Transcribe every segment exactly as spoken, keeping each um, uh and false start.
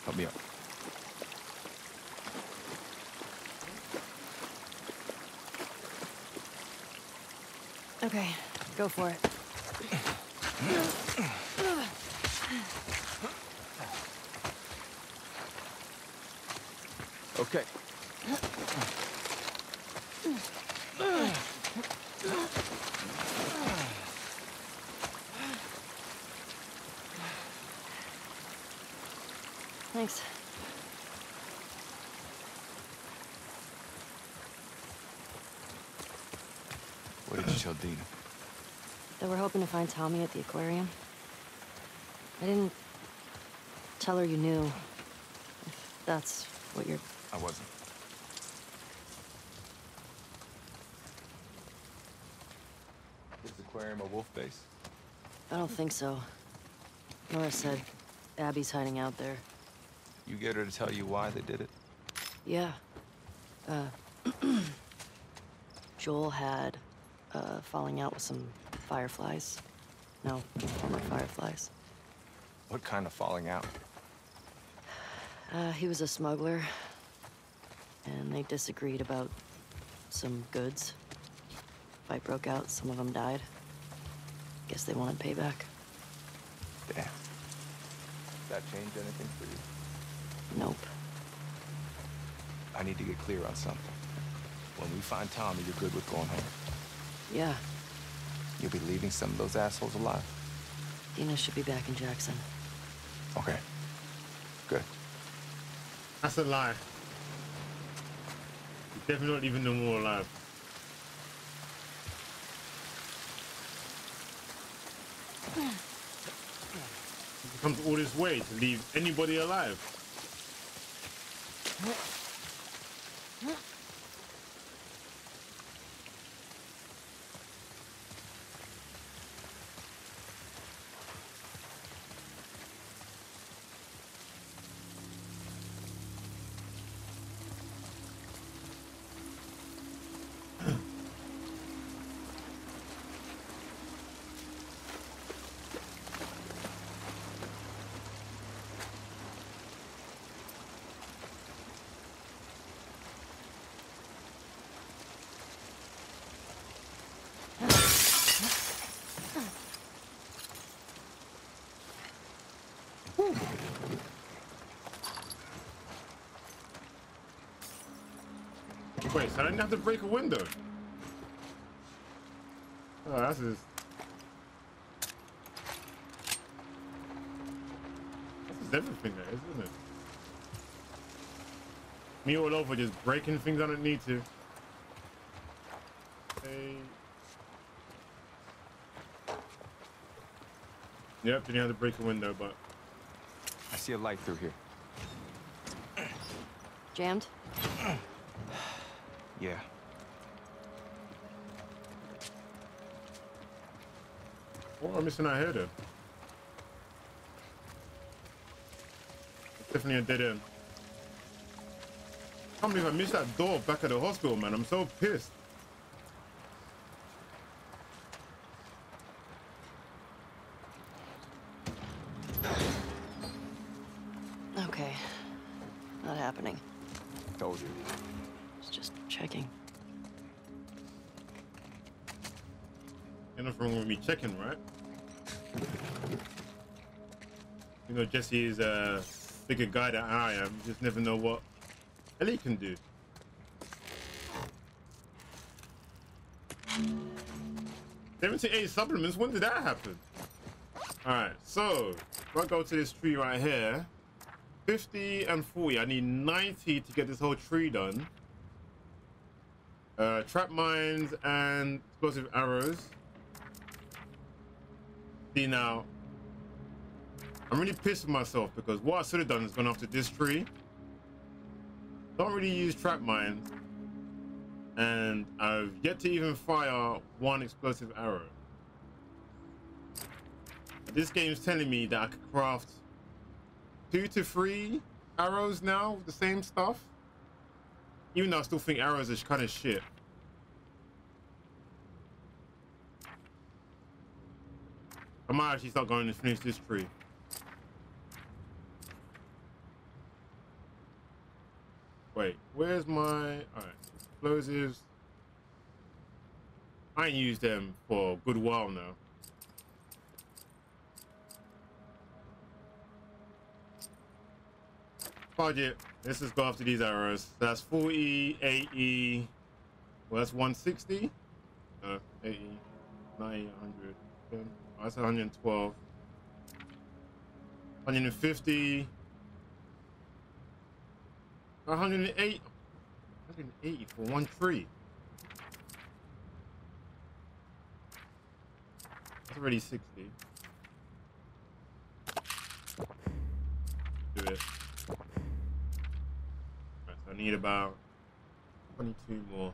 Help me up. Okay, go for it. Okay. Thanks. What did you tell Dina? That we're hoping to find Tommy at the aquarium. I didn't tell her you knew. If that's what you're... I wasn't. Is the aquarium a wolf base? I don't think so. Nora said Abby's hiding out there. You get her to tell you why they did it? Yeah. Uh, Joel had uh, falling out with some fireflies. No, former fireflies. What kind of falling out? Uh, he was a smuggler, and they disagreed about some goods. Fight broke out, some of them died. Guess they wanted payback. Damn. Did that change anything for you? Nope. I need to get clear on something. When we find Tommy, you're good with going home. Yeah. You'll be leaving some of those assholes alive? Dina should be back in Jackson. Okay. Good. That's a lie. You definitely not even know more alive. He comes all this way to leave anybody alive. Wait, so I didn't have to break a window? Oh, that's just... That's just everything there, isn't it? Me all over just breaking things I don't need to. Hey. Yep, didn't have to break a window, but... I see a light through here. Jammed? Yeah. What am I missing out here, though? It's definitely a dead end. I can't believe I missed that door back at the hospital, man. I'm so pissed. Okay. Not happening. Told you. It's just checking. Ain't nothing wrong with me checking, right? You know, Jesse is a bigger guy than I am. You just never know what Ellie can do. seventy-eight supplements, when did that happen? Alright, so if I go to this tree right here, fifty and forty, I need ninety to get this whole tree done. Uh, trap mines and explosive arrows. See now, I'm really pissed with myself because what I should have done is gone after this tree. Don't really use trap mines, and I've yet to even fire one explosive arrow. This game's telling me that I could craft two to three arrows now with the same stuff. Even though I still think arrows are kind of shit. I might actually start going to finish this tree. Wait, where's my... Alright, explosives. I ain't used them for a good while now. Budget. Let's just go after these arrows. That's forty, eighty. Well, that's one sixty. Uh, eighty, ninety, one hundred. Oh, that's one hundred twelve. one hundred fifty. one hundred eight. one hundred eighty for one tree. That's already sixty. Do it. Right, so I need about twenty-two more.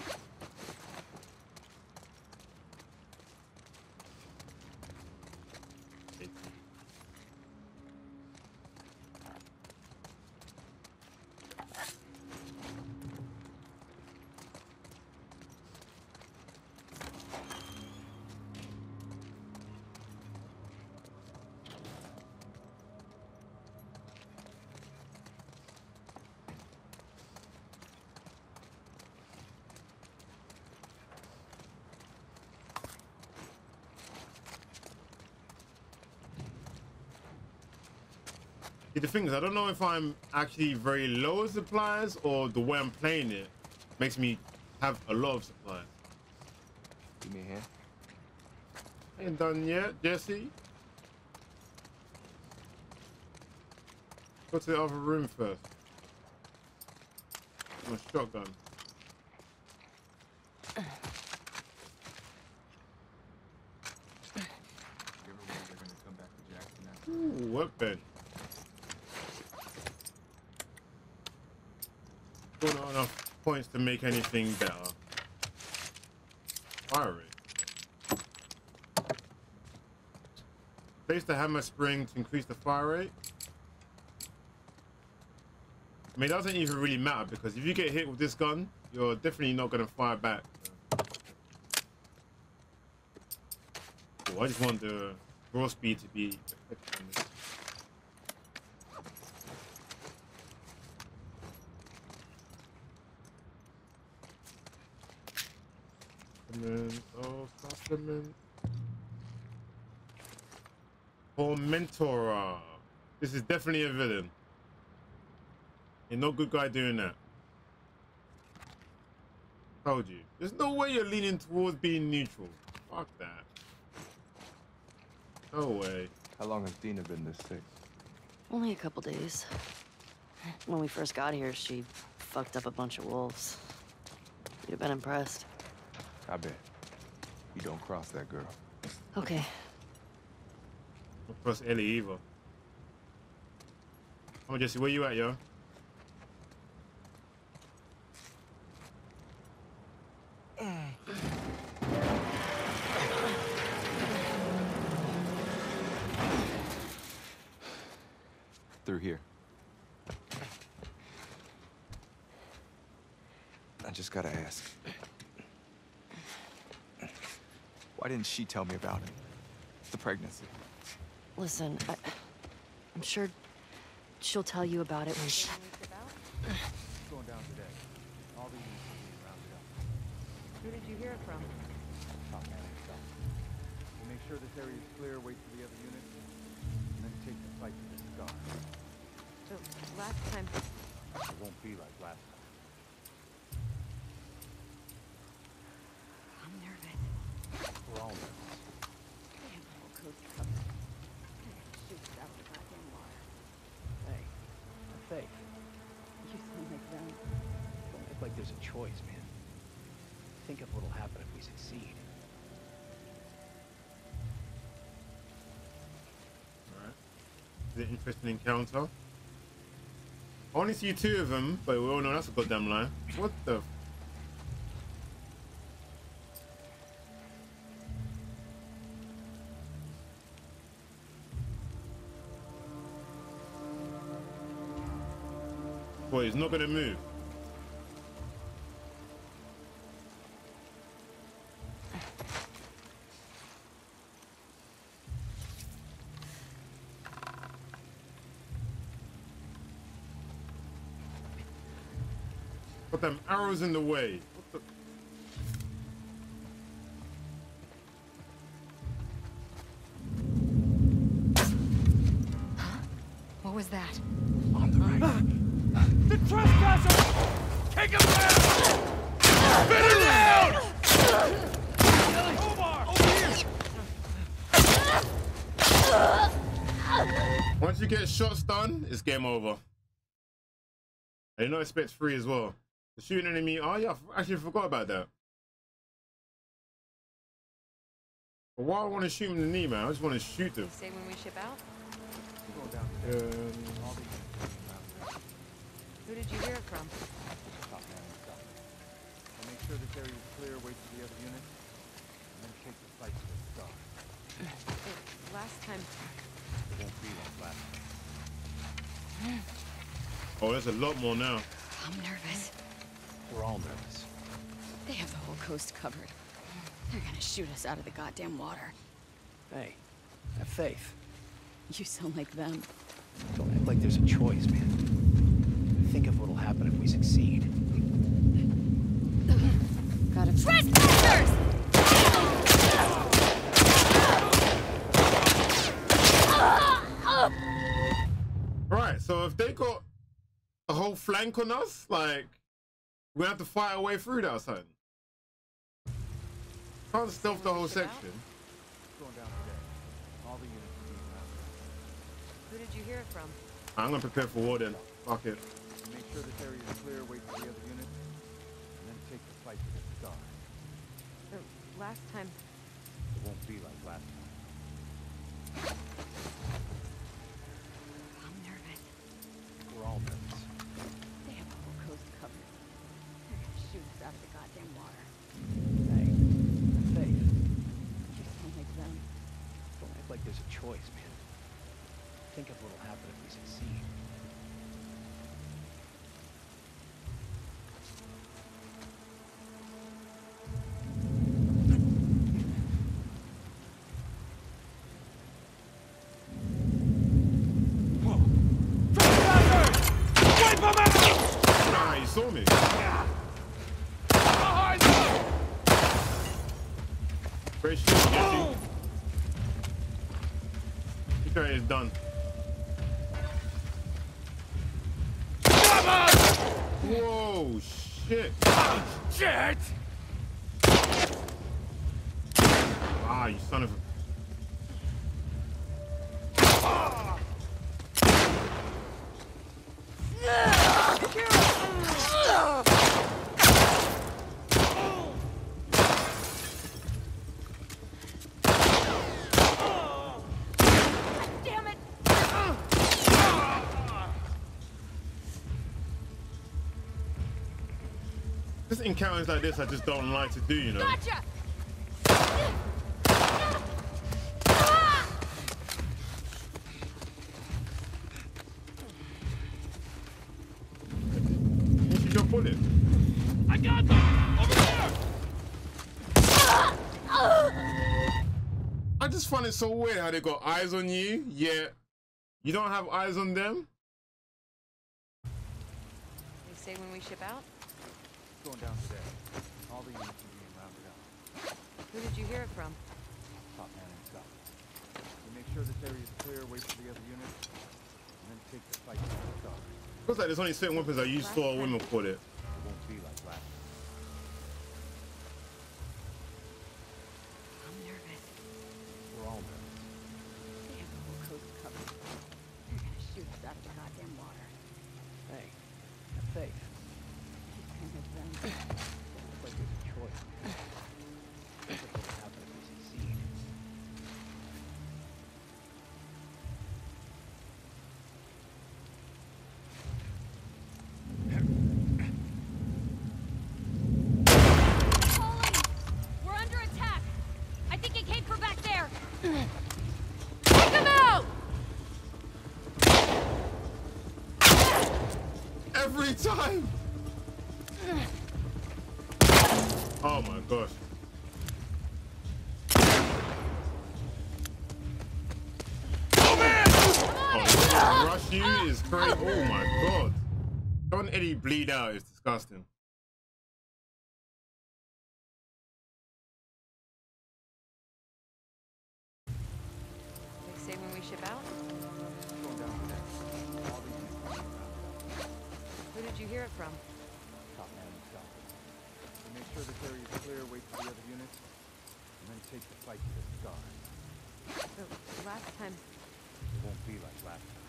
See, the thing is, I don't know if I'm actually very low on supplies or the way I'm playing it makes me have a lot of supplies. Give me a hand. Ain't done yet, Jesse. Go to the other room first. My shotgun. Ooh, workbench. Not enough points to make anything better. Fire rate. Place the hammer spring to increase the fire rate. I mean, it doesn't even really matter because if you get hit with this gun, you're definitely not going to fire back. Oh, I just want the draw speed to be effective on this. Oh, supplement. Tormentora. This is definitely a villain. Ain't no good guy doing that. Told you. There's no way you're leaning towards being neutral. Fuck that. No way. How long has Dina been this sick? Only a couple days. When we first got here, she fucked up a bunch of wolves. You'd have been impressed. I bet. You don't cross that girl. Okay. Don't cross Ellie either. Come on, Jesse, where you at, yo? Through here. I just gotta ask. Why didn't she tell me about it? The pregnancy. Listen, I, I'm sure she'll tell you about it when she... Going down today. All the units are being rounded up. Who did you hear it from? Top man himself. We'll make sure this area is clear, wait for the other units, and then take the fight to the scar. So, last time... It won't be like last time. I'm nervous. We're all nervous. Damn, the whole coast covered. Shoots out of the goddamn water. Hey, have faith. You sound like them. Don't act like there's a choice, man. Think of what'll happen if we succeed. Alright. It's an interesting encounter. I only see two of them, but we all know that's a goddamn lie. What the? Boy, he's not gonna move. Got them arrows in the way. What the? What was that? On the right. The trespasser! Take him down! Spit it down! Omar, over here! Once you get shot stun, it's game over. I did not expect free as well. The shooting enemy. Oh yeah, I actually forgot about that. But why I want to shoot him in the knee, man? I just want to shoot them. Say when we ship out? Going downstairs. Um, All the units being rounded up. Who did you hear it from? Top man and stuff. We'll make sure this area is clear, wait for the other units, and then take the fight to the start. Hey, last time. It won't be like last time. oh, there's a lot more now. I'm nervous. We're all nervous. They have the whole coast covered. They're gonna shoot us out of the goddamn water. Hey, have faith. You sound like them. Don't act like there's a choice, man. Think of what'll happen if we succeed. Got a trespassers! Right, so if they got a whole flank on us, like, we're gonna have to fight our way through that or something. Can't stealth the whole section. Going downstairs. All the units are being rounded up. Who did you hear it from? I'm gonna prepare for war then. Fuck it. We'll make sure this area is clear, wait for the other units, and then take the fight to the start. The last time. It won't be like last time. I'm nervous. We're all nervous. They have the whole coast covered. They're gonna shoot us out of the goddamn water. Hey, have faith. You sound like them. Don't act like there's a choice, man. Think of what'll happen if we succeed. Nah, you saw me. Great shit, Jesse. This area is done. Whoa, shit. Shit! Ah, you son of a... Damn it! Just encounters like this I just don't like to do, you know? Gotcha! What did your bullet? I got them! Over there! I just find it so weird how they got eyes on you, yet you don't have eyes on them. They say when we ship out? Going downstairs. All the units are being rounded up. Who did you hear it from? Top man and stuff. We'll make sure this area is clear, wait for the other units, and then take the fight to the start. Looks like there's only certain weapons I use for women for it. It won't be like last time. I'm nervous. We're all nervous. They have the whole coast covered. They're gonna shoot us out of the goddamn water. Hey, have faith. You sound like them. Don't act like there's a choice, man. Think of what'll happen if we succeed. We're under attack! I think it came from back there! Take them out! Every time! Oh my gosh. Oh, rush you is crazy. Oh my god. Don't Eddie bleed out is disgusting. when we ship out? Going down today. All these people are around. Who did you hear it from? Top man himself. We make sure this area is clear, wait for the other units, and then take the fight to the scar. The last time. It won't be like last time.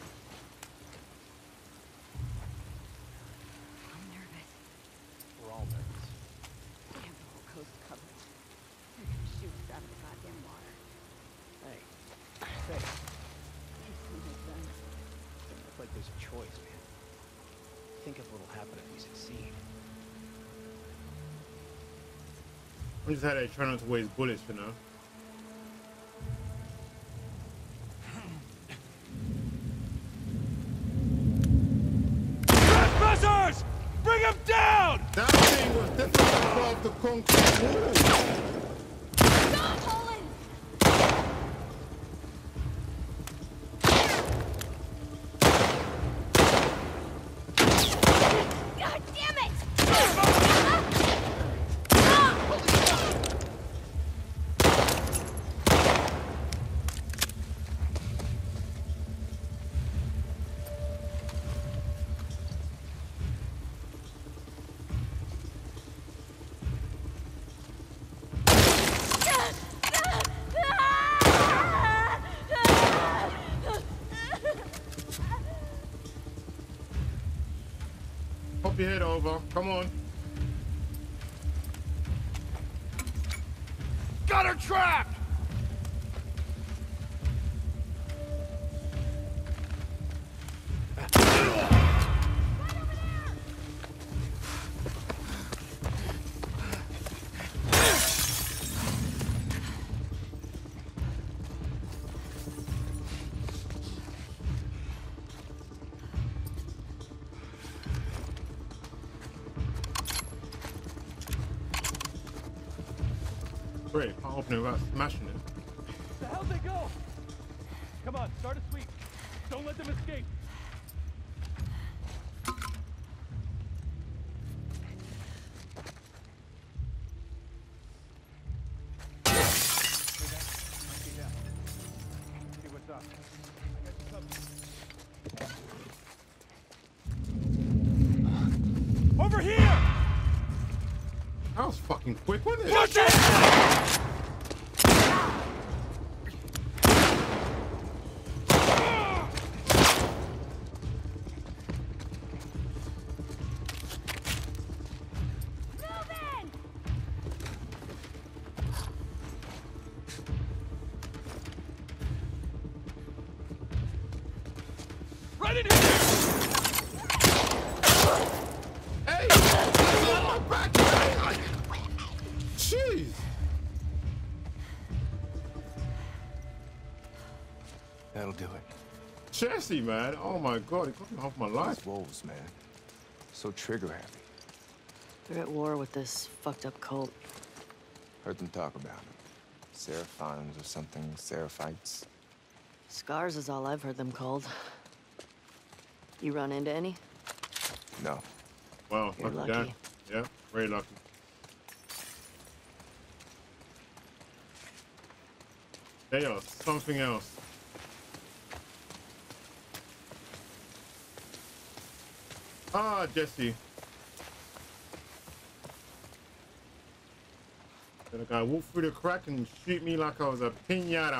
I'm nervous. We're all nervous. We have the whole coast covered. They're gonna shoot us out of the goddamn water. Hey, hey, it's like there's a choice, man. Think of what'll happen if we succeed. I'm just how they try not to waste bullets, you know. Trespassers! Bring him down! That thing was definitely above the concrete wall. Stop, Holland! God damn it! Pop your head over. Come on. Got her trapped! Great, can't open it without smashing it. The hell they go? Come on, start a sweep. Don't let them escape. See what's up. I got you covered. Over here! That was fucking quick, wasn't it? Watch it! Right in here! Hey! He's on my back, man! Jeez! That'll do it. Jesse, man. Oh my god, he got me off my life. These wolves, man. So trigger happy. They're at war with this fucked up cult. Heard them talk about it. Seraphons or something, Seraphites. Scars is all I've heard them called. You run into any? No. Wow, You're lucky guy. lucky. Yeah, very lucky. They are something else. Ah, Jesse. Then a guy walk through the crack and shoot me like I was a piñata.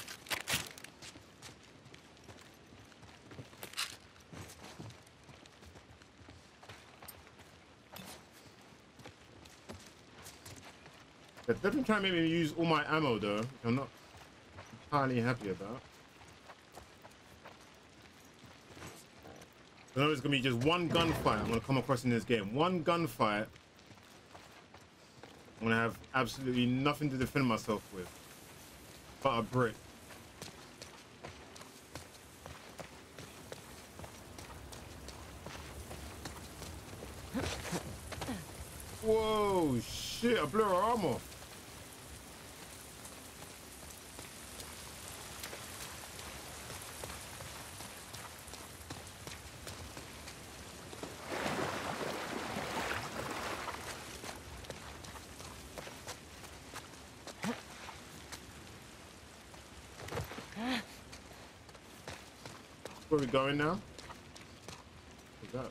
They're definitely trying to make me use all my ammo though, which I'm not entirely happy about. I know it's gonna be just one gunfight I'm gonna come across in this game. One gunfight. I'm gonna have absolutely nothing to defend myself with but a brick. Whoa, shit, I blew her arm off. Where we going now? What's that?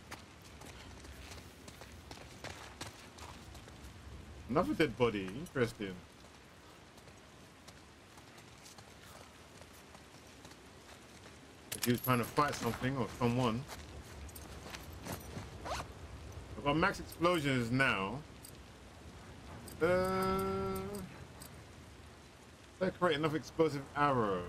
Another dead body. Interesting. If he was trying to fight something or someone. I've got max explosions now. Uh, decorate enough explosive arrow.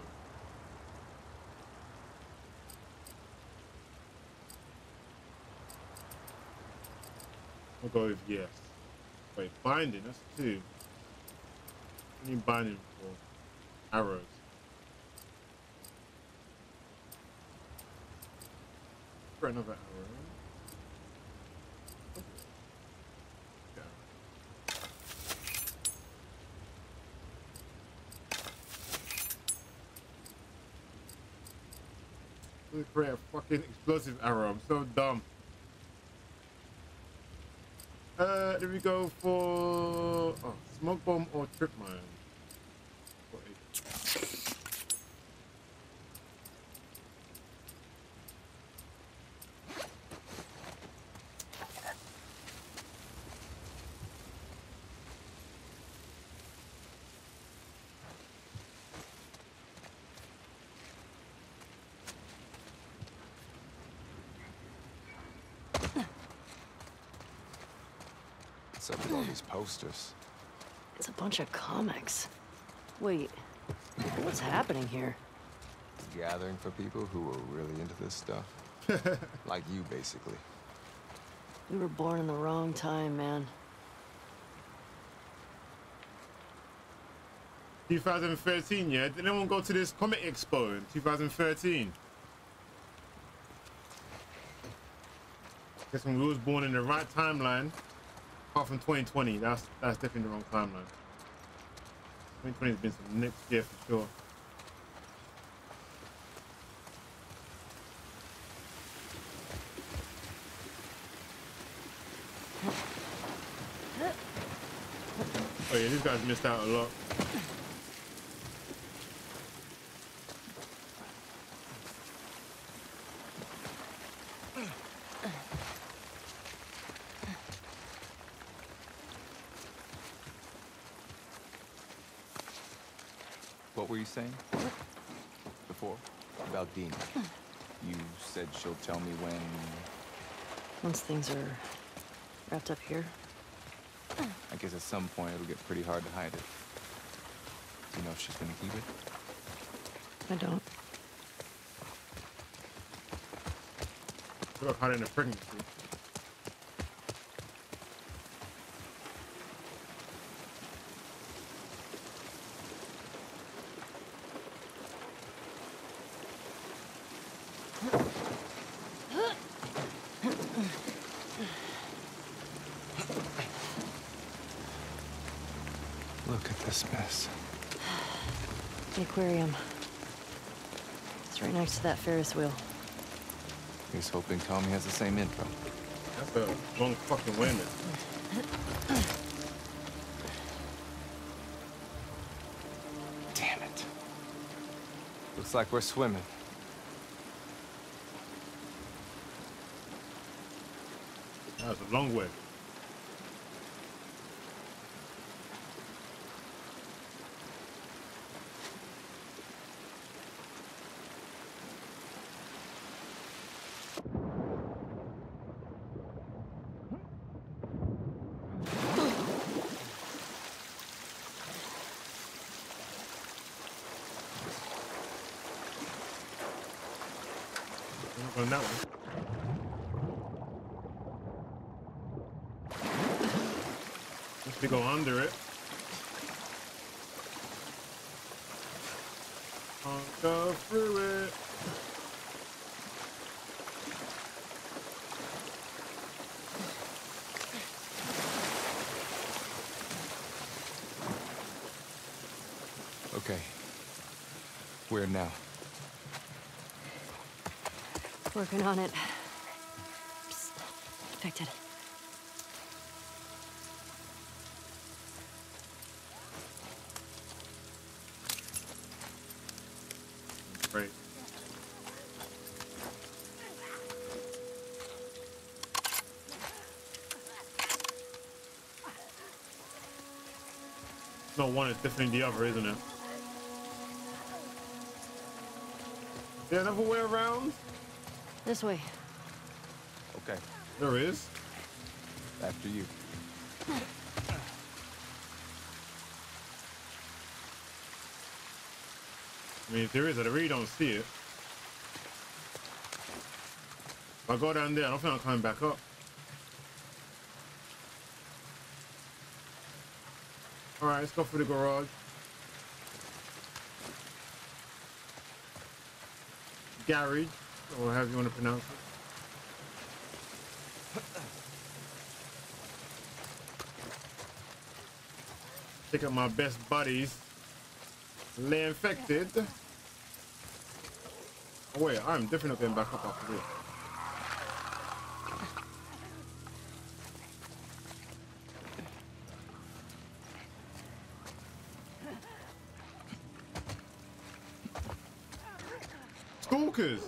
I'll go with yes. Wait, binding, that's two. What do you need binding for? Arrows. For another arrow. Yeah. Let me create a fucking explosive arrow. I'm so dumb. Uh, there we go for oh, smoke bomb or trip mine. What's up with all these posters? It's a bunch of comics. Wait, what's happening here? Gathering for people who are really into this stuff. Like you, basically. We were born in the wrong time, man. twenty thirteen, yeah? Did anyone go to this comic expo in two thousand thirteen? Guess when we was born in the right timeline, apart from twenty twenty, that's that's definitely the wrong timeline. twenty twenty has been some next year for sure. Oh yeah, these guys missed out a lot. What were you saying? Before? About Dina. You said she'll tell me when... Once things are wrapped up here. I guess at some point it'll get pretty hard to hide it. Do you know if she's gonna keep it? I don't. Look hiding a pregnancy. Look at this mess. The aquarium. It's right next to that Ferris wheel. He's hoping Tommy has the same info. That's a wrong fucking way, man. Damn it. Looks like we're swimming. That was a long way. On that one. If we go under it. I'll go through it. Okay. Where now? Working on it. Psst. Infected. Great. not one, it's definitely the other, isn't it? Is there another way around? This way. Okay, There is. after you. I mean, if there is, I really don't see it. If I go down there, I don't think I'm coming back up. All right, let's go through the garage. Garage, or however you want to pronounce it. Pick up my best buddies. Lay infected. Oh wait, I'm definitely not getting back up after this. Stalkers!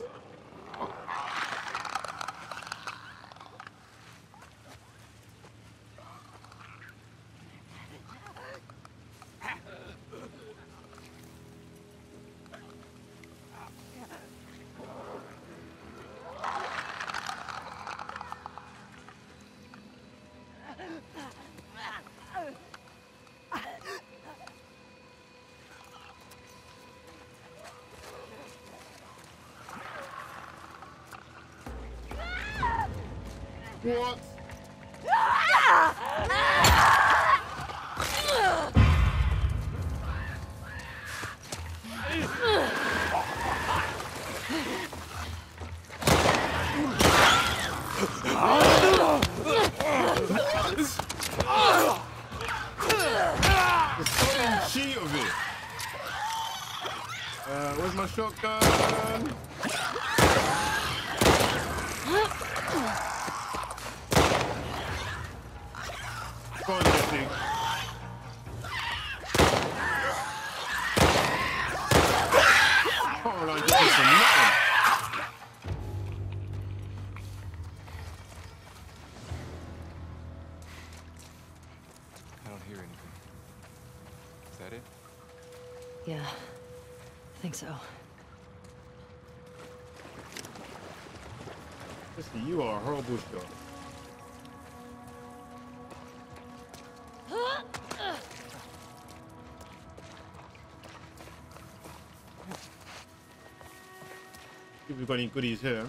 What? The fucking cheat of it. Uh, where's my shotgun? Go on, Jesse. Come on, Jesse, for nothing. I don't hear anything. Is that it? Yeah, I think so. Jesse, you are a horrible shot. See if we've got any goodies here.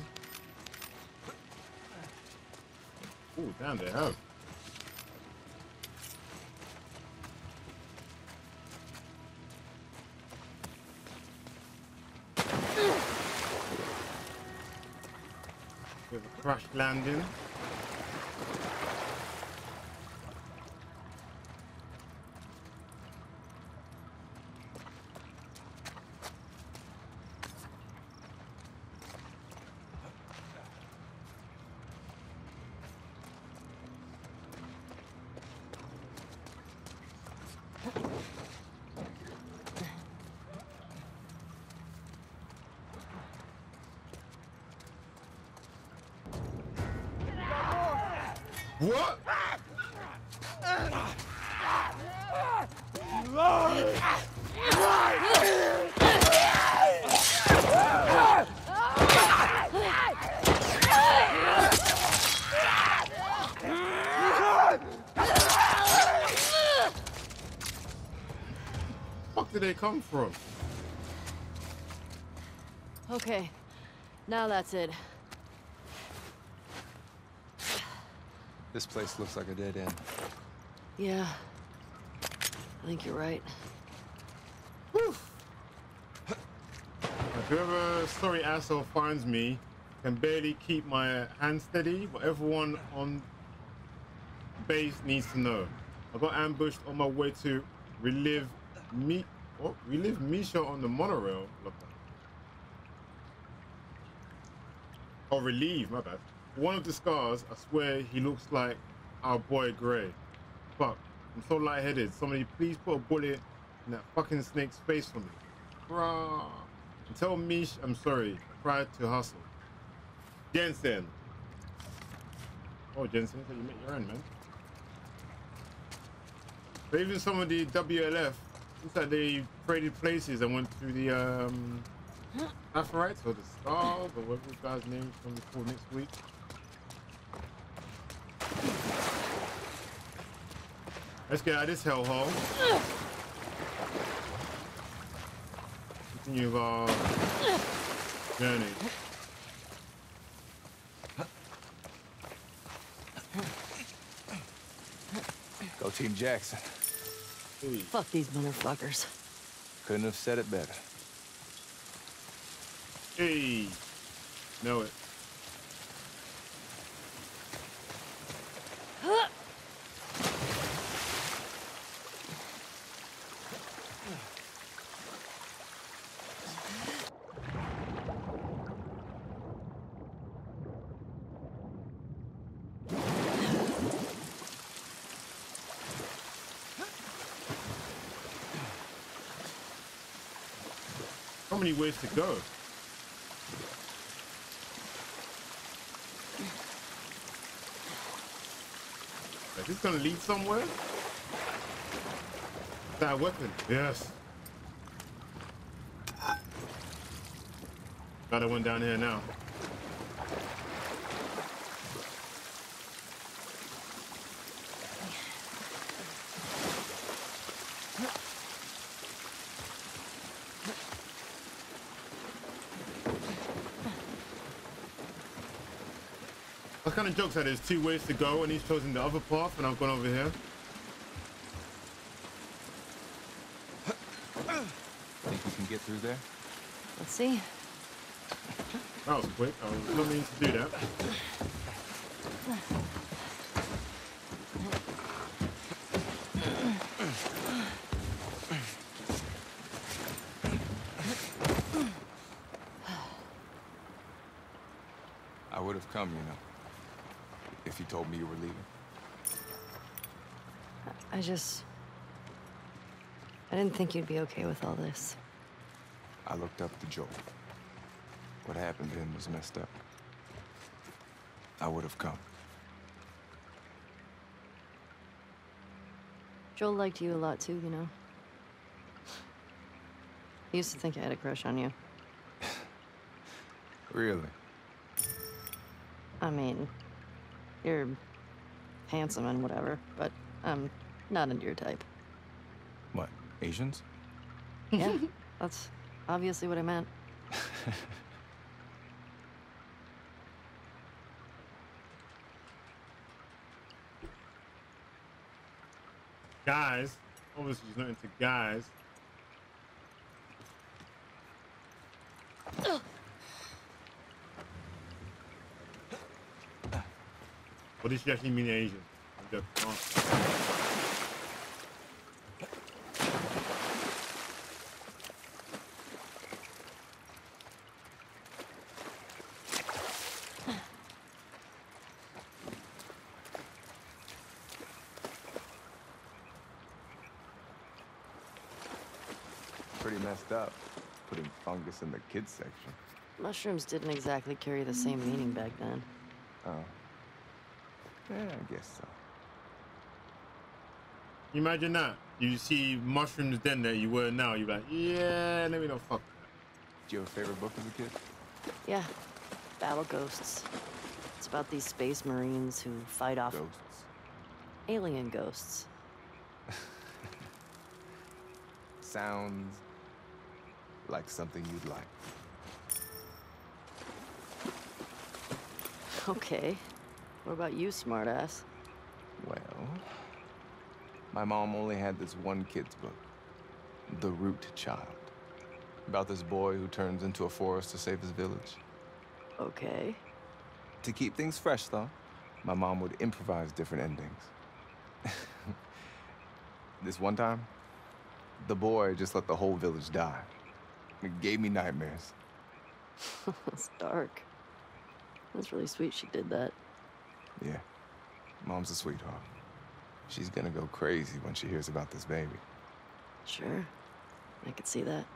Oh, damn, they have. We have a crash landing. What? Fuck did they come from? Okay, now that's it. This place looks like a dead end. Yeah, I think you're right. Whew. Whoever sorry asshole finds me can barely keep my hand steady. What everyone on base needs to know. I got ambushed on my way to relive me. Oh, relive Misha on the monorail. Love that. Oh, relieve, my bad. One of the scars, I swear he looks like our boy Gray. Fuck, I'm so lightheaded. Somebody please put a bullet in that fucking snake's face for me. Bruh. And tell Mish I'm sorry. I tried to hustle. Jensen. Oh, Jensen, so you met your end, man. But even some of the W L F, looks like they traded places and went to the um, Aphorites or the Stars or whatever the guy's name is going to be called next week. Let's get out of this hellhole. Continue our journey. Go Team Jackson. Hey. Fuck these motherfuckers. Couldn't have said it better. Hey. Know it. So many ways to go. Is this gonna lead somewhere? That weapon, yes. Got one down here now. What kind of jokes are there's two ways to go and he's chosen the other path and I've gone over here? Think we can get through there? Let's see. That was quick. I was not meaning to do that. I would have come, you know, if you told me you were leaving. I just... I didn't think you'd be okay with all this. I looked up to Joel. What happened to him was messed up. I would have come. Joel liked you a lot too, you know. He used to think I had a crush on you. Really? I mean, you're handsome and whatever, but I'm not into your type. What, Asians? Yeah, that's obviously what I meant. Guys. Obviously she's not into guys. What does she actually mean Asian? I'm just, oh. Pretty messed up, putting fungus in the kids section. Mushrooms didn't exactly carry the same meaning back then. Oh. Yeah, I guess so. Imagine that. You see mushrooms then that you were now. You're like, yeah, let me know. Fuck. Did you have a favorite book as a kid? Yeah, Battle Ghosts. It's about these space marines who fight off Ghosts. alien ghosts. Sounds like something you'd like. Okay. What about you, smartass? Well, my mom only had this one kid's book, The Root Child, about this boy who turns into a forest to save his village. Okay. To keep things fresh, though, my mom would improvise different endings. This one time, the boy just let the whole village die. It gave me nightmares. That's dark. That's really sweet she did that. Yeah, Mom's a sweetheart. She's gonna go crazy when she hears about this baby. Sure. I could see that.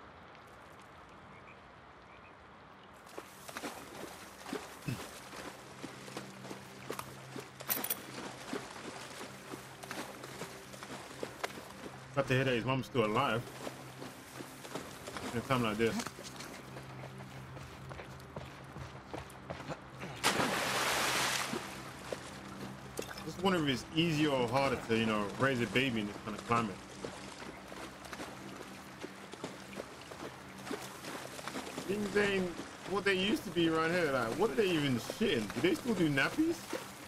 Glad to hear that his mom's still alive. In a time like this. Just wonder if it's easier or harder to, you know, raise a baby in this kind of climate. Things ain't what they used to be around here. Like, what are they even shitting? Do they still do nappies?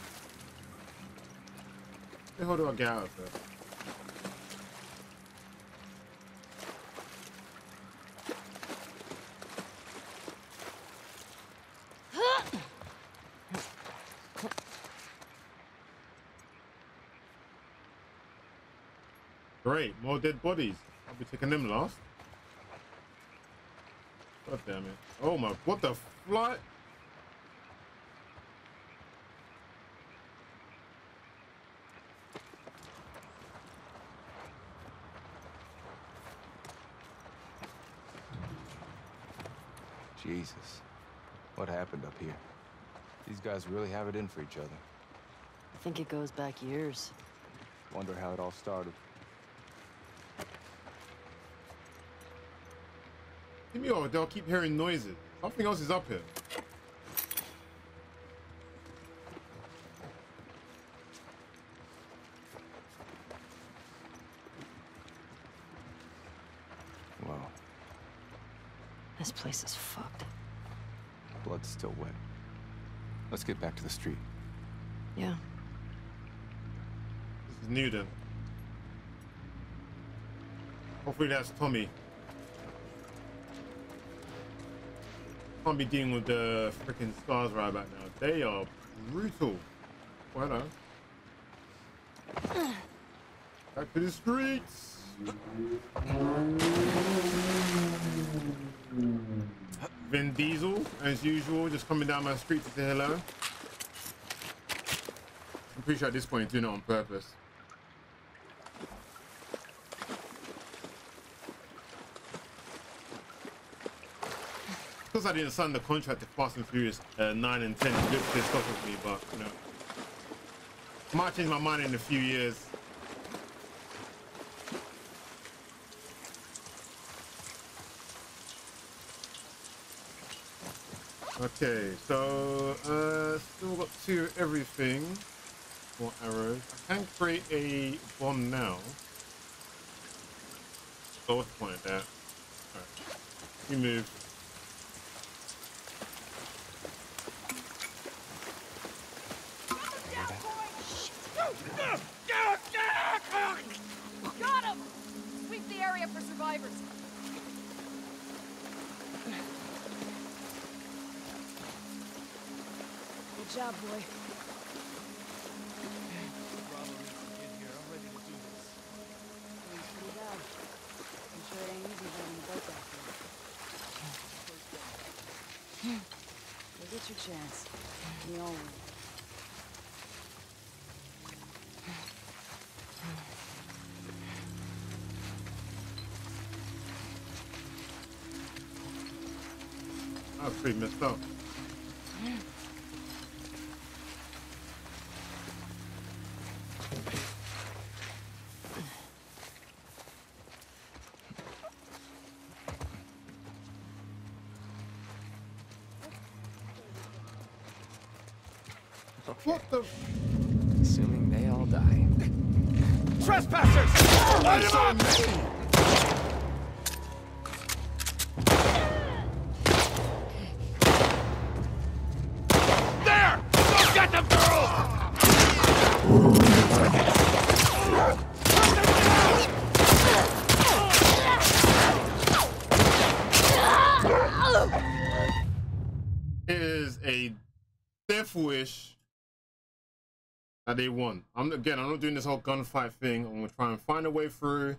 The hell do I get out of there? Great, more dead bodies. I'll be taking them last. God damn it. Oh my, what the fly? Jesus. What happened up here? These guys really have it in for each other. I think it goes back years. Wonder how it all started. Give me over, they'll keep hearing noises. Something else is up here. Wow. This place is fucked. Blood's still wet. Let's get back to the street. Yeah. This is new then. Hopefully that's Tommy. Can't be dealing with the freaking stars right about now. They are brutal. Well, hello. Back to the streets. Vin Diesel, as usual, just coming down my street to say hello. I'm pretty sure at this point he's doing it on purpose. Because I didn't sign the contract to Fast and Furious uh, nine and ten, it's a bit pissed off with me, but you know, I might change my mind in a few years. Okay, so uh, still got two of everything. More arrows. I can create a bomb now. So what's the point of that? Alright, we move. Got him! Sweep the area for survivors. Good job, boy. Bravo needs to get here. I'm ready to do this. Feels pretty bad. I'm sure it ain't easy having a boat back there. You'll get your chance. You all will. I was pretty messed up. Okay. What the? Assuming they all die. Trespassers! Light him up! There! Go get them, girls! It is a death wish that they won. I'm again. I'm not doing this whole gunfight thing. I'm gonna try and find a way through.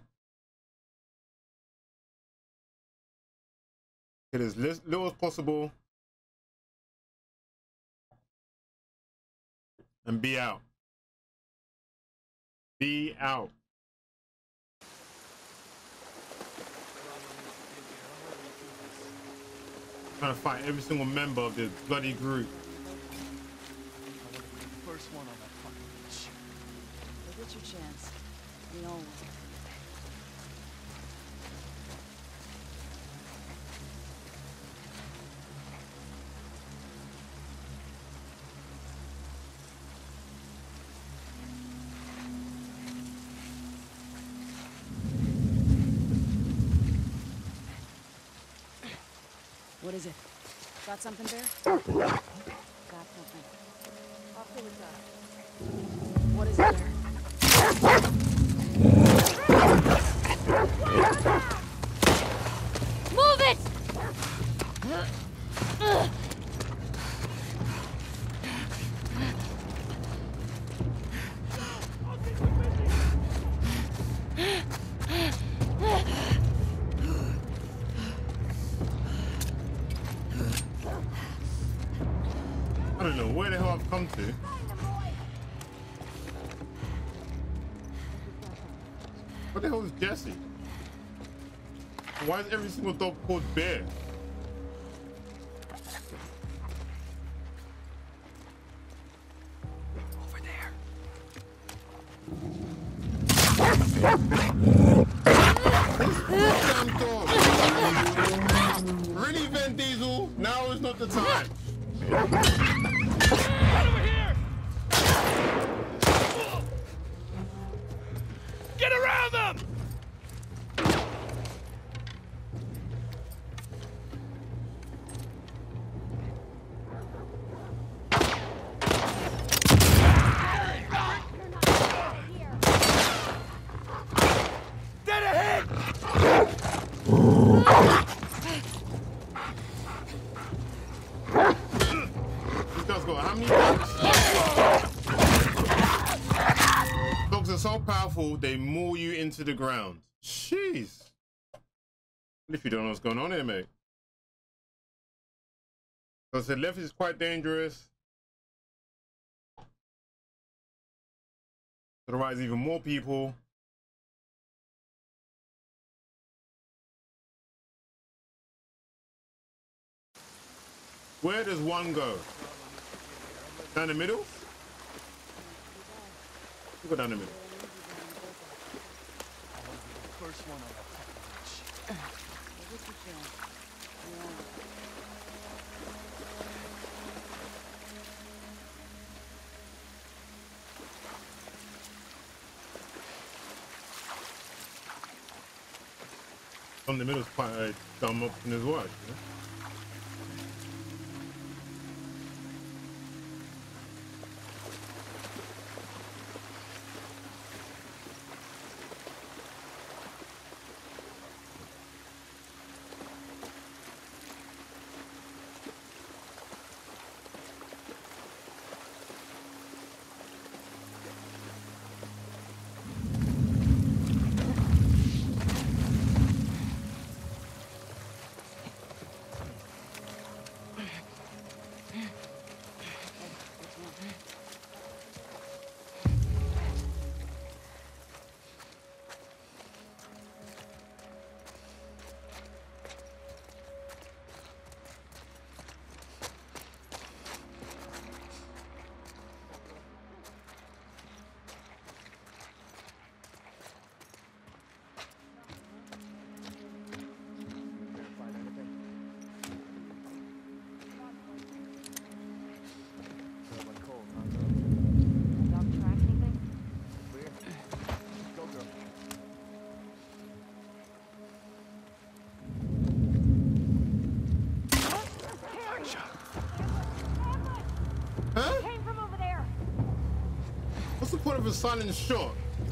Get as li little as possible, and be out. Be out. Trying to fight every single member of the bloody group. I want to be the first one on that fucking beach. You'll get your chance. You all will. What is it? Got something there? Got something. I'll fill it up. What is it there? Move it! I don't know where the hell I've come to. What the hell is Jesse? Why is every single dog called Bear? Over there. Damn dog. Really, Vin Diesel? Now is not the time. Over here! Get around them! Dead ahead! These guys got how many dogs? Dogs are so powerful, they maul you into the ground. Jeez. What if you don't know what's going on here, mate? So I said left is quite dangerous. To the right is even more people. Where does one go? Down the middle? You go down the middle. First one on that Down the middle is quite a dumb option as well. Actually. What's the point of a silent shot?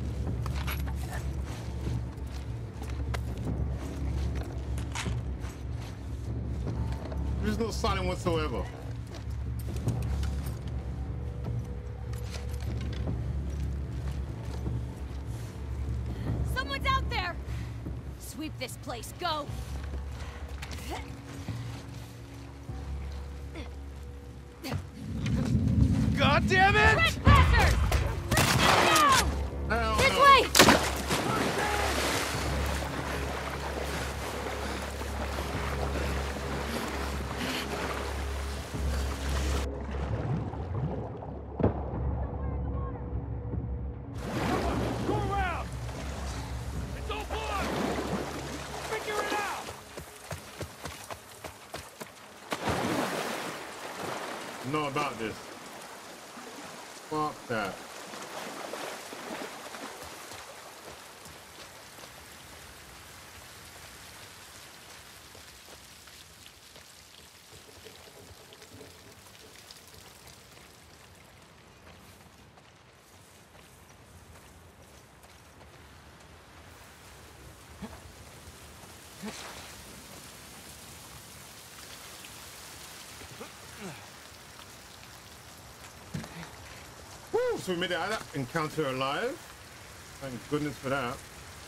There's no silent whatsoever. Someone's out there! Sweep this place, go! God damn it! Trespassers! Down! Hell This no. way! Go around! It's all blood! Figure it out! Know about this. Fuck that. so we made it out of that encounter alive. Thank goodness for that.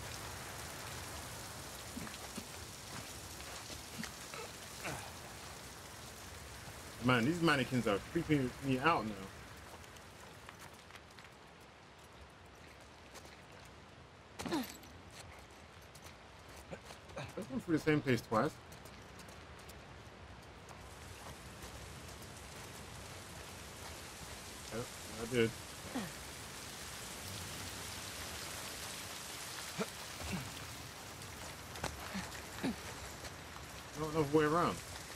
Man, these mannequins are freaking me out now. I've gone through the same place twice. Yep, I did. Not enough way around.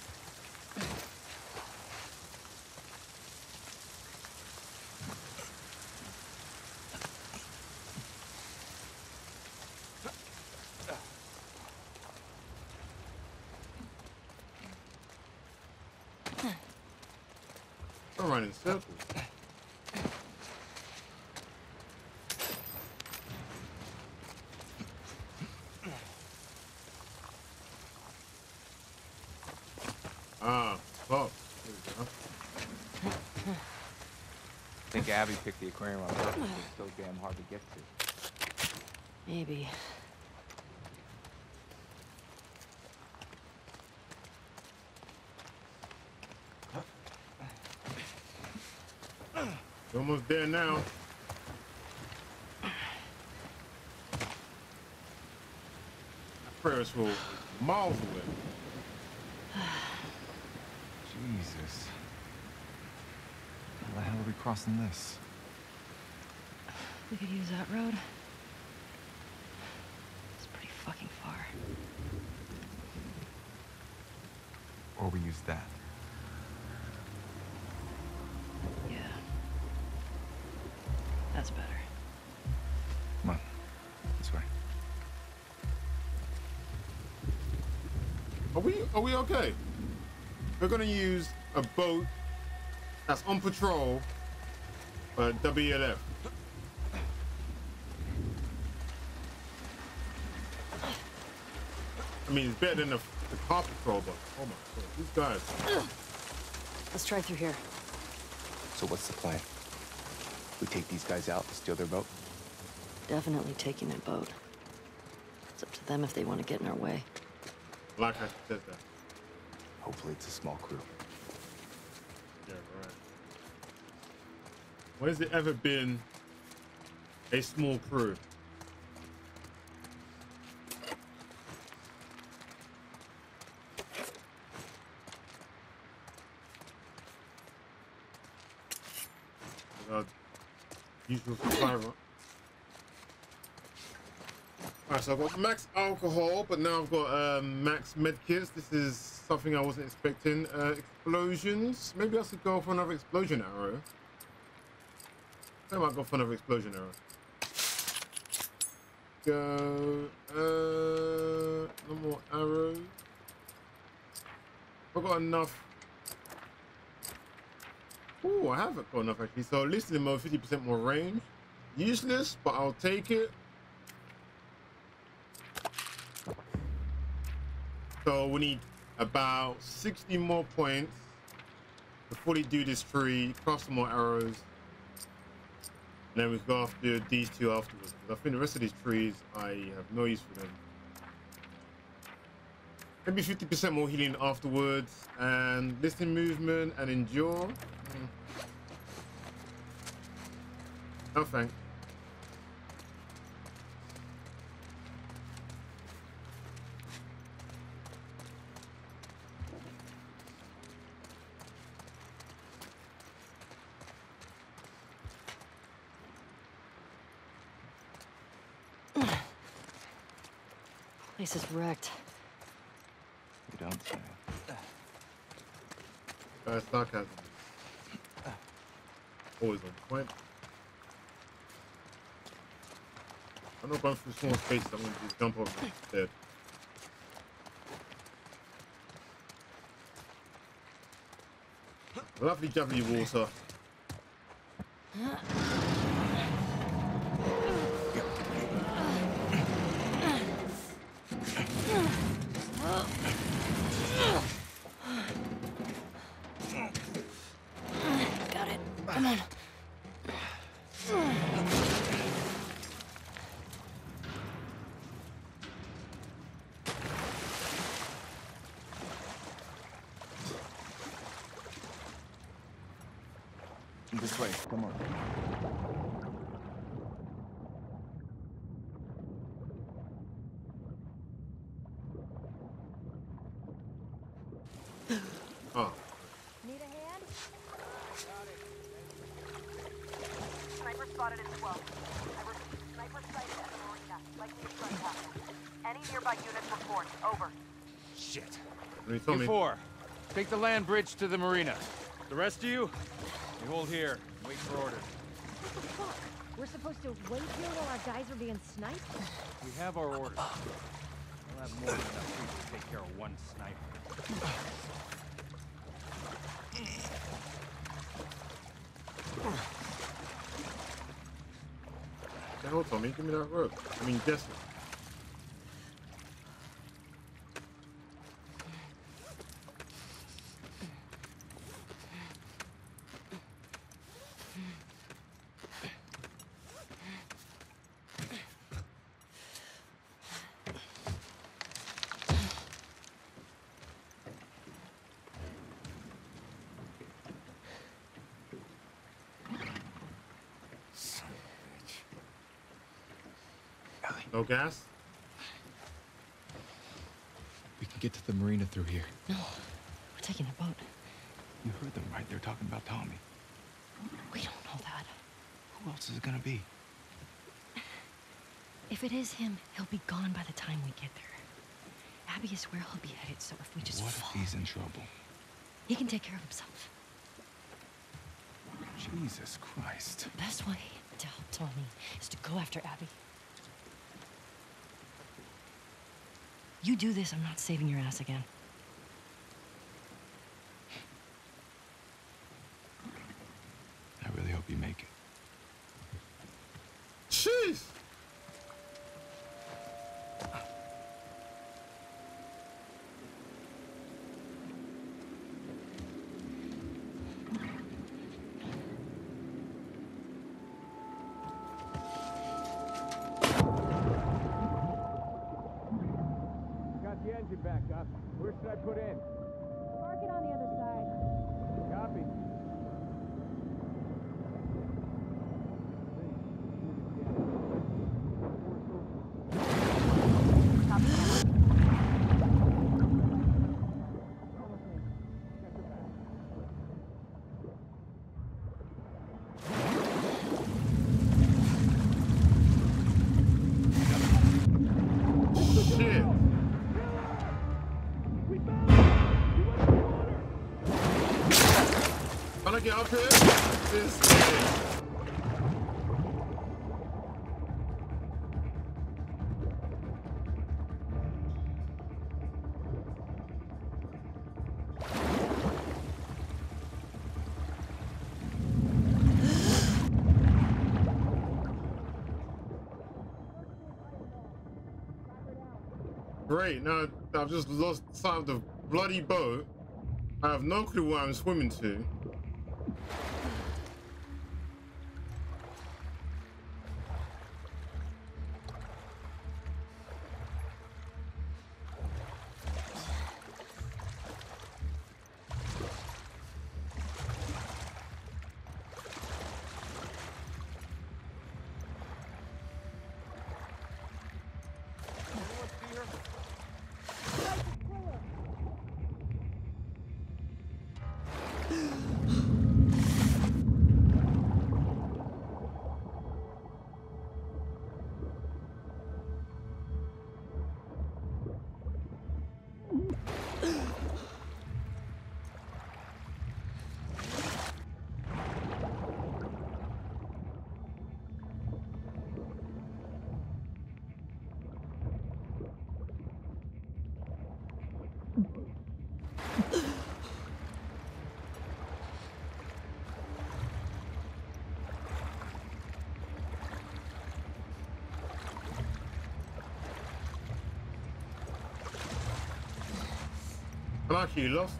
I'm running in circles. Ah, fuck. There we go. I think Abby picked the aquarium on purpose. It's so damn hard to get to. Maybe. We're almost there now. That Ferris wheel is miles away. Jesus. How the hell are we crossing this? We could use that road. It's pretty fucking far. Or we use that. Yeah. That's better. Come on. This way. Are we are we okay? We're gonna use a boat that's on patrol, uh, W L F. I mean, it's better than the, the car patrol, but oh my god, these guys. Let's try through here. So what's the plan? We take these guys out and steal their boat? Definitely taking their boat. It's up to them if they want to get in our way. Like I said that. Hopefully it's a small crew. Yeah, right. When has it ever been a small crew? Without usual survivor. Alright, so I've got max alcohol, but now I've got um, max medkits. This is something I wasn't expecting. Uh, explosions. Maybe I should go for another explosion arrow. I might go for another explosion arrow. Go. Uh, no more arrows. I've got enough. Oh, I haven't got enough actually. So listening mode, fifty percent more range. Useless, but I'll take it. So we need about sixty more points to fully do this tree, craft some more arrows, and then we go after these two afterwards. Because I think the rest of these trees, I have no use for them. Maybe fifty percent more healing afterwards, and listening movement and endure. Mm. No thanks. Place is wrecked. You don't say. Uh, sarcasm. Always on point. I'm not going through small spaces. I'm going to just jump over it instead. Lovely jubbly water. Got it. Come on. This way, come on. Oh. Need a hand? Sniper spotted as well. I repeat, sniper sighted at the marina, likely a front path. Any nearby units report. Over. Shit. What do you tell You me? four, take the land bridge to the marina. The rest of you, you hold here and wait for orders. What the fuck? We're supposed to wait here while our guys are being sniped? We have our orders. We'll have more than enough people to take care of one sniper. The hell, Tommy? Give me that rope. I mean, Jesse. No gas? We can get to the marina through here. No, we're taking a boat. You heard them, right? They're talking about Tommy. We don't know that. Who else is it gonna be? If it is him, he'll be gone by the time we get there. Abby is where he'll be headed, so if we just What fall, if he's in trouble? he can take care of himself. Jesus Christ. The best way to help Tommy is to go after Abby. You do this, I'm not saving your ass again. I really hope you make it. Jeez! Got the engine back up. Where should I put in? Park it on the other side. Copy. Shit! Can I get up here? This is great. Now I've just lost sight of the bloody boat. I have no clue where I'm swimming to. I'm actually lost.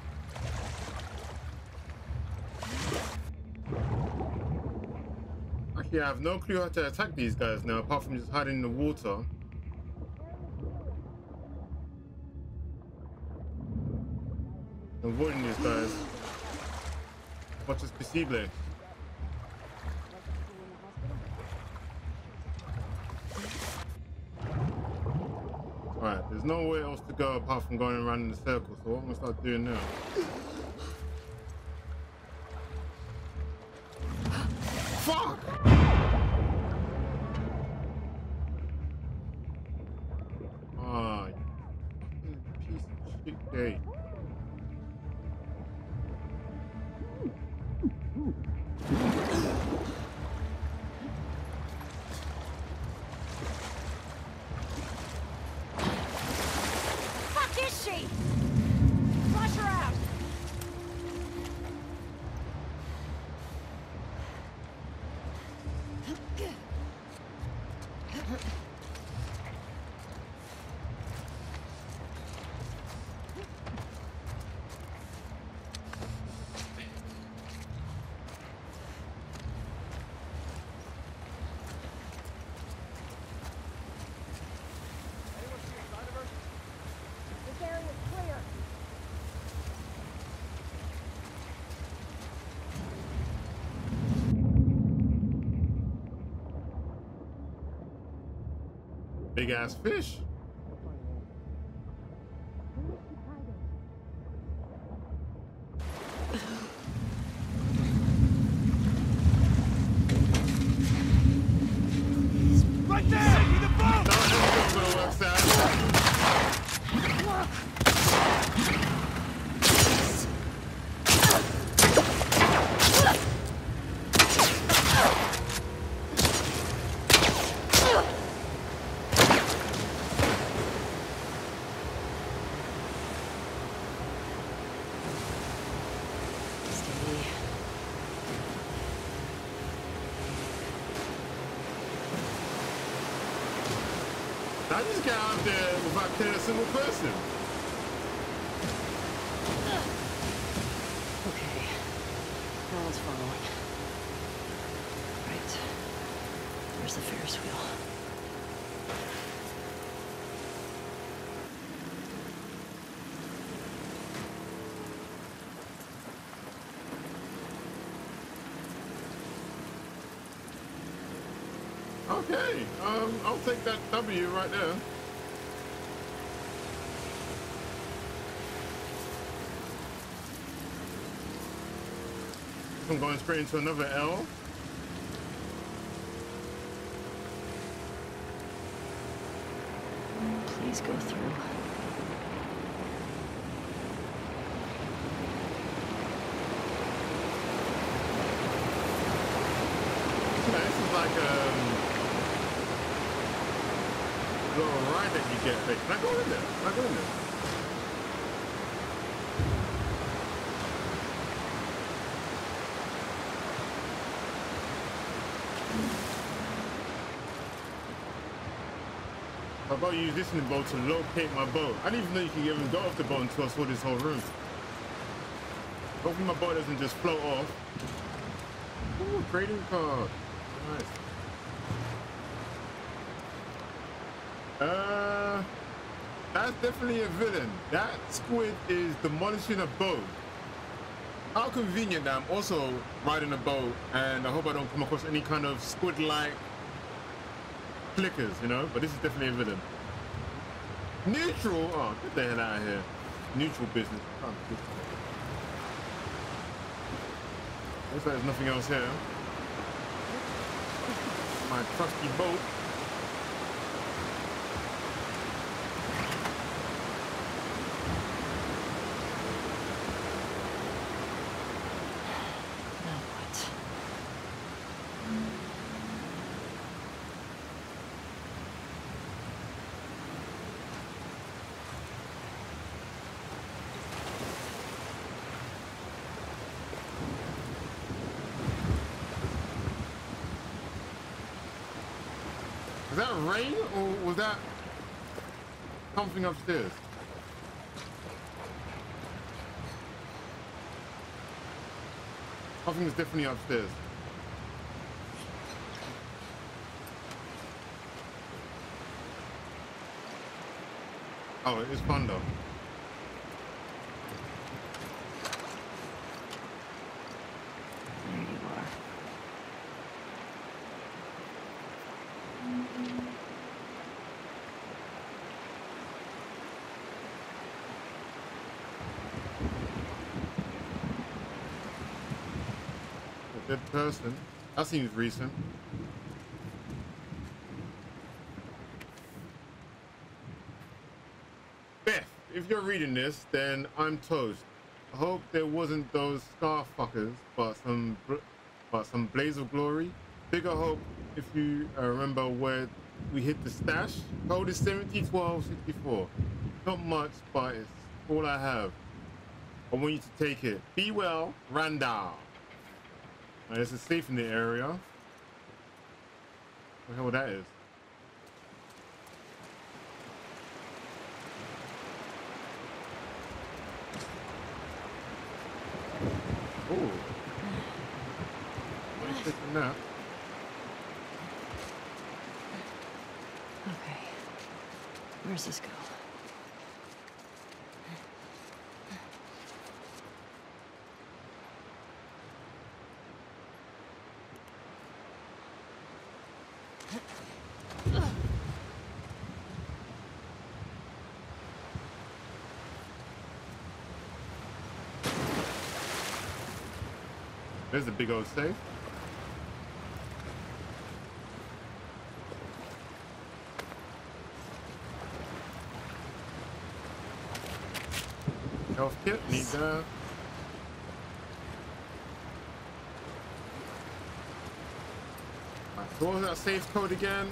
Actually, I have no clue how to attack these guys now, apart from just hiding in the water. Avoiding these guys. Much as possible. There's nowhere else to go apart from going around in the circle, so what I'm gonna start doing now. Fuck! Ah, you piece of shit game. Fuck is she? Flush her out. This area is clear. Big ass fish. Right there! See the boat! No, this is gonna work, Sam. Steady. I just got out there without killing a single person. Okay. No one's following. Right. Where's the Ferris wheel? Okay, um, I'll take that W right there. I'm going straight into another L. Please go through. Okay, this is like um, a little ride that you get. Wait, can I go in there? Can I go in there? I've got to use this in the boat to locate my boat. I didn't even know you could even go off the boat until I saw this whole room. Hopefully my boat doesn't just float off. Ooh, trading card. Nice. Uh, that's definitely a villain. That squid is demolishing a boat. How convenient that I'm also riding a boat, and I hope I don't come across any kind of squid-like flickers, you know? But this is definitely a villain. Neutral? Oh, get the hell out of here. Neutral business. Oh, looks like there's nothing else here. My trusty boat. Now what? Was that rain or was that something upstairs? Something is definitely upstairs. Oh, it's thunder. There you are. dead person. That seems recent. Beth, if you're reading this, then I'm toast. I hope there wasn't those star fuckers, but some, but some blaze of glory. Bigger hope if you uh, remember where we hit the stash. Code is seventy twelve sixty-four. Not much, but it's all I have. I want you to take it. Be well, Randall. Right, this is safe in the area. What the hell that is? Oh. Nice taking that. Okay. Where's this go? There's a big old safe. Health kit, need that. Right, so what was that safe code again?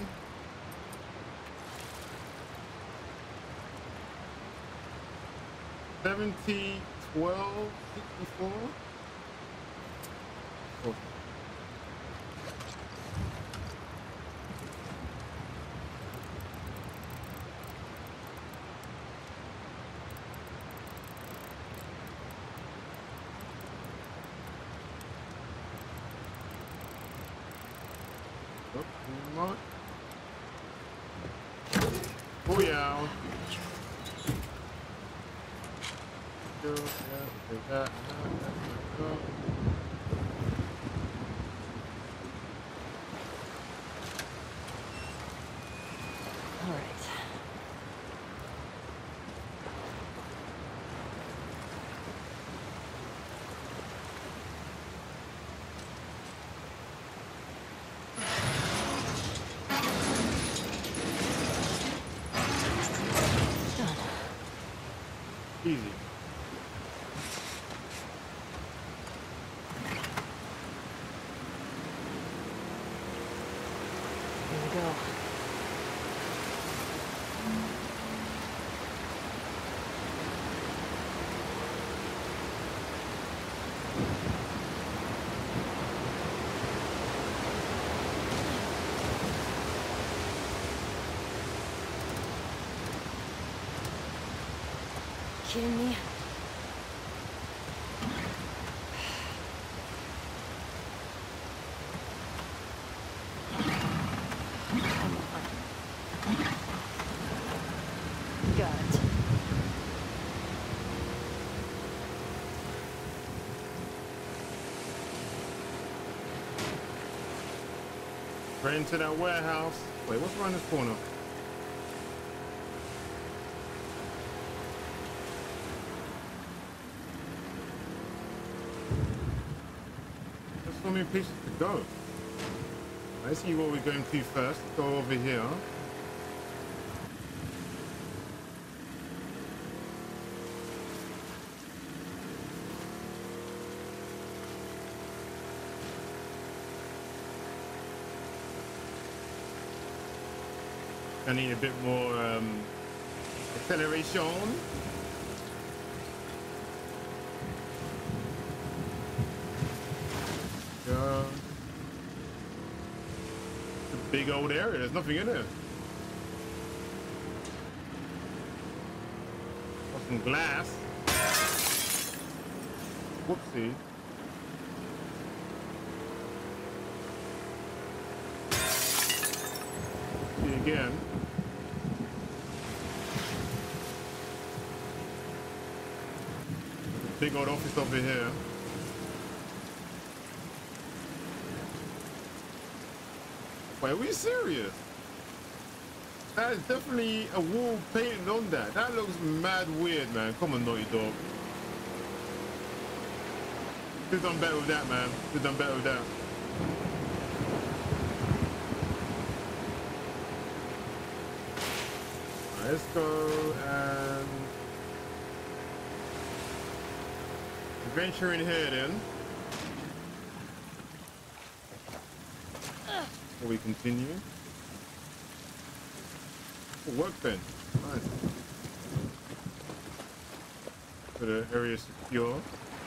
seventy twelve sixty-four? Oh. Oh, come on. Oh yeah. Go, yeah, take that, that, that, go. All right. Done. Easy. Here we go. Kidding me? Come on. Got it. Right into that warehouse. Wait, what's around this corner? There's so many places to go. I see what we're going to first. Let's go over here. I need a bit more um, acceleration. Uh, it's a big old area. There's nothing in there. Got some glass. Whoopsie. See again. Big old office over here. Wait, are we serious? That is definitely a wall painted on that. That looks mad weird, man. Come on, Naughty Dog. Could've done better with that, man. Could've done better with that. Right, let's go and venture in here then. Before we continue. Oh, workbench. Nice. For the area secure.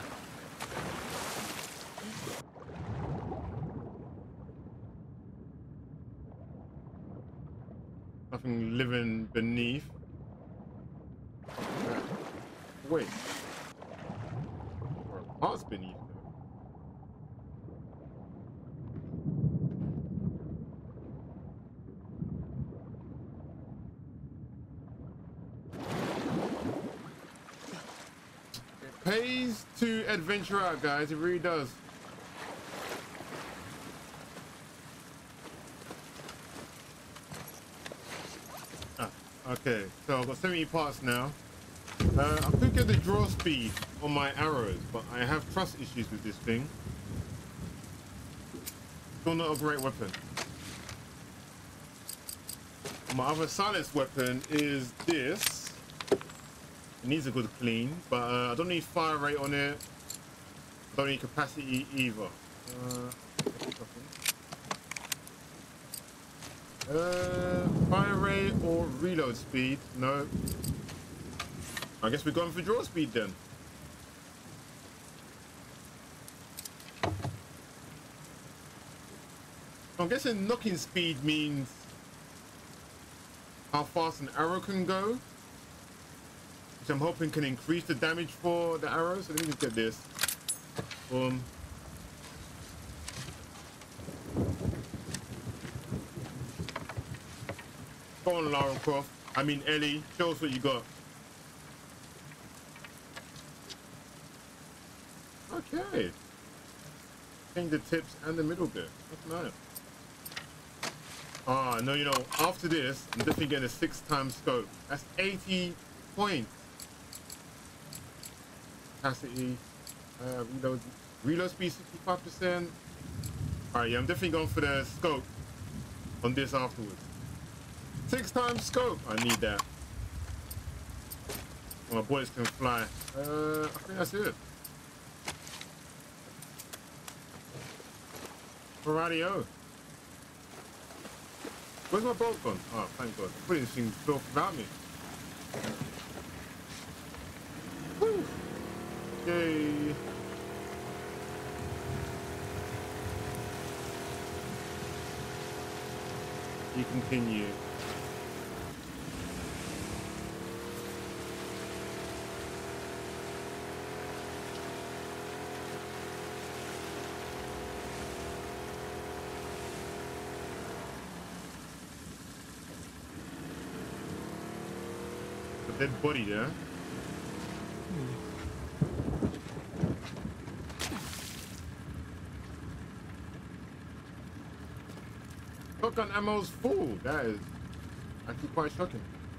Nothing living beneath. Wait. Or parts beneath. It pays to adventure out, guys. It really does. Okay, so I've got seventy parts now. Uh, I could get the draw speed on my arrows, but I have trust issues with this thing. Still not a great weapon. My other silenced weapon is this. It needs a good clean, but uh, I don't need fire rate on it. I don't need capacity either. Uh, Uh, fire rate or reload speed? No. I guess we're going for draw speed then. I'm guessing knocking speed means how fast an arrow can go, which I'm hoping can increase the damage for the arrow. So let me just get this. Boom. Go on, Lara Croft. I mean, Ellie. Show us what you got. Okay. Change the tips and the middle bit. That's nice. Ah, no, you know, after this, I'm definitely getting a six times scope. That's eighty points. Capacity. Uh, reload. Reload speed sixty-five percent. Alright, yeah, I'm definitely going for the scope on this afterwards. Six times scope. I need that. My bullets can fly. Uh, I think that's it. Rightio. Where's my bolt gone? Oh, thank God. Put this thing built without me. Woo. Yay. You continue. Dead body there. Shotgun ammo's full. That is actually quite shocking.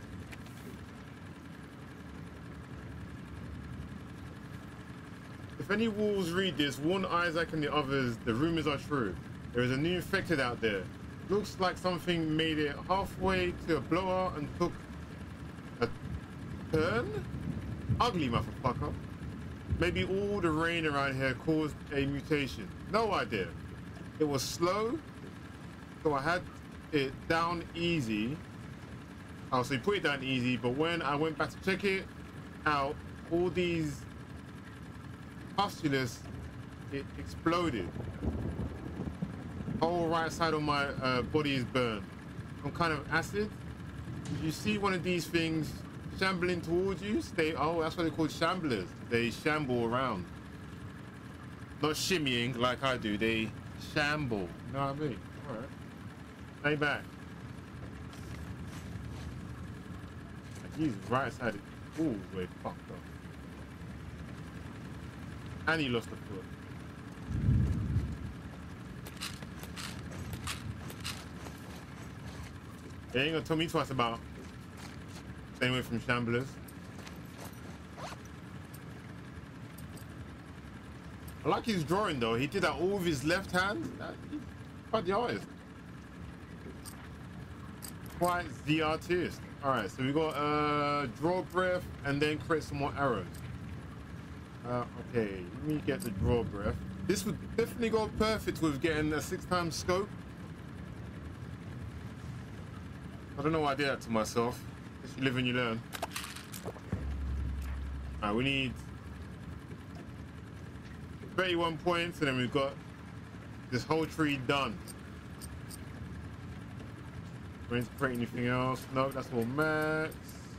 If any wolves read this, warn Isaac and the others, the rumors are true. There is a new infected out there. Looks like something made it halfway to a blower and took a turn? Ugly motherfucker. Maybe all the rain around here caused a mutation. No idea. It was slow, so I had it down easy. Oh, so you put it down easy, but when I went back to check it out, all these pustules, it exploded. Whole right side of my uh, body is burned. Some kind of acid. If you see one of these things shambling towards you, stay. Oh, that's what they're called, shamblers. They shamble around. Not shimmying like I do, they shamble. You know what I mean? Alright. Stay back. He's right sided. Ooh, we're fucked up. And he lost a foot. They ain't gonna tell me twice about staying away from shamblers. I like his drawing though. He did that all with his left hand. That, quite the artist. Quite the artist. All right, so we got uh, draw breath and then create some more arrows. Uh, okay, let me get the draw breath. This would definitely go perfect with getting a six times scope. I don't know why I did that to myself. Just you live and you learn. All right, we need thirty-one points, and then we've got this whole tree done. We need to create anything else? No, that's all max.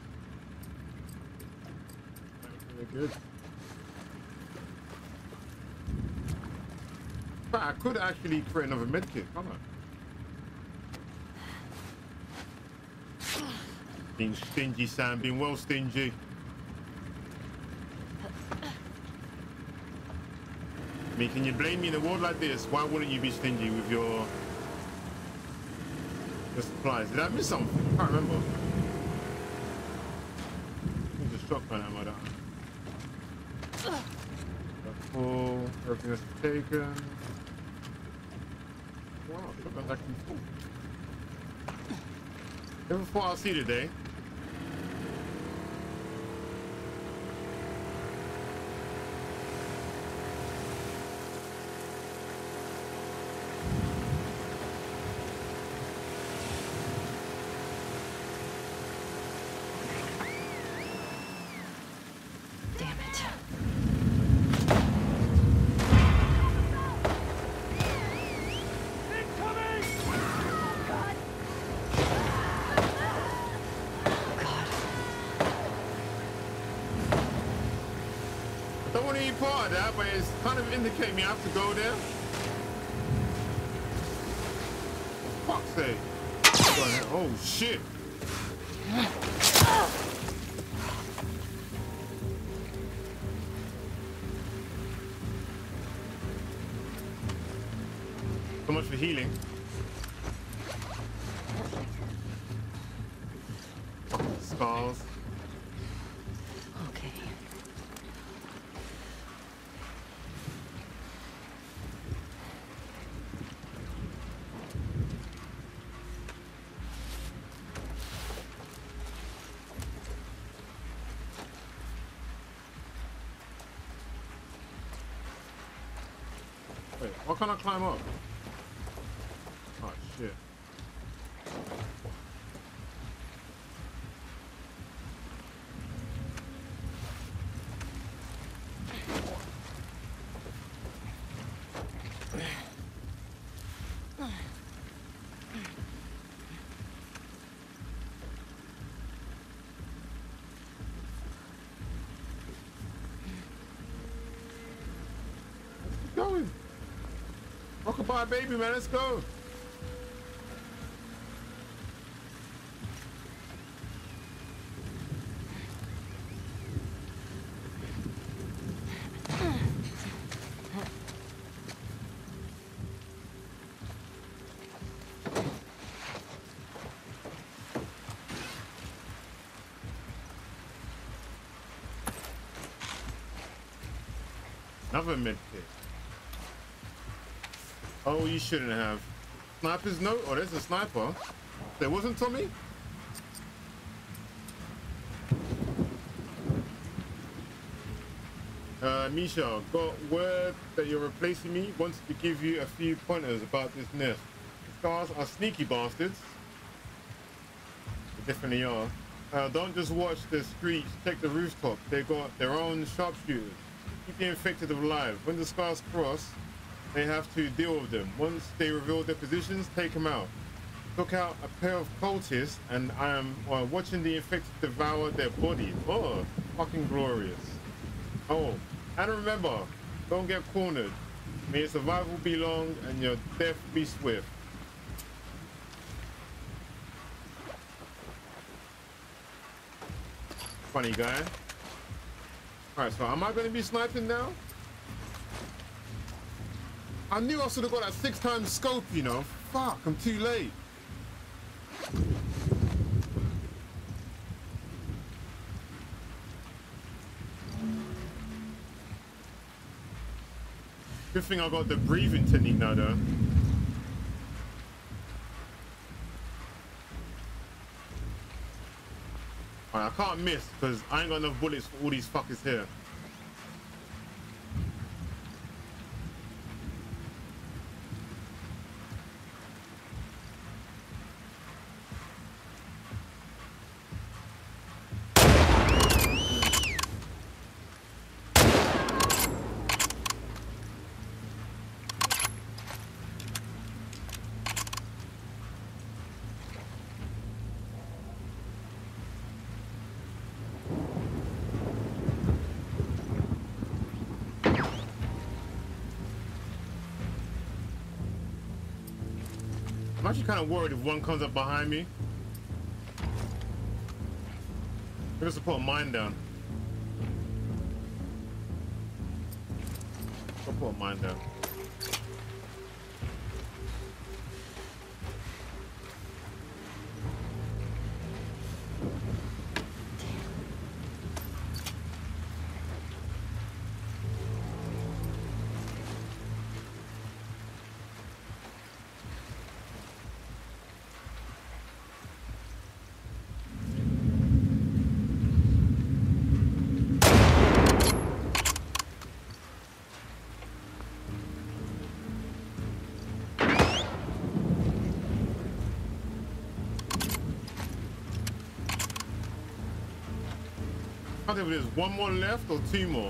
Very good. But I could actually create another medkit, can't I? Being stingy, Sam. Being well stingy. I mean, can you blame me in a world like this? Why wouldn't you be stingy with your, your supplies? Did I miss something? I can't remember. There's a shotgun ammo down. That's full. Everything that's taken. Wow, shotgun's actually full. Never thought I'll see today. Part of that, but it's kind of indicating me I have to go there. For fuck's sake. Oh shit. So much for healing. Scars. Okay. Wait, why can't I climb up? Oh shit. Let's go. Rockabye baby, man, let's go. Another mid kit. Oh, you shouldn't have. Sniper's note? Oh, there's a sniper. There wasn't, Tommy? Uh, Misha, got word that you're replacing me. Wanted to give you a few pointers about this nest. The scars are sneaky bastards. They definitely are. Uh, don't just watch the streets, check the rooftop. They've got their own sharpshooters. Keep the infected alive. When the scars cross, they have to deal with them. Once they reveal their positions, take them out. Took out a pair of cultists, and I am uh, watching the infected devour their bodies. Oh, fucking glorious. Oh, and remember, don't get cornered. May your survival be long and your death be swift. Funny guy. Alright, so am I going to be sniping now? I knew I should have got that six times scope, you know. Fuck, I'm too late. Good thing I got the breathing technique now, though. Alright, I can't miss because I ain't got enough bullets for all these fuckers here. I'm actually kind of worried if one comes up behind me. I'm supposed to put a mine down. I'll put a mine down. I can't tell if there's one more left or two more.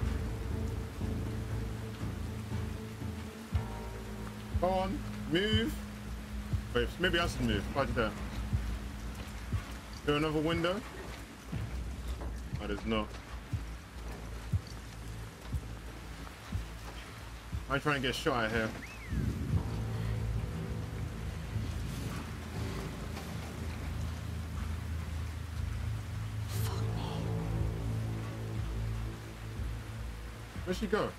Go on, move. Wait, maybe I should move. Right there. Is there another window? Oh, there's not. I'm trying to get shot at here. Where'd she go?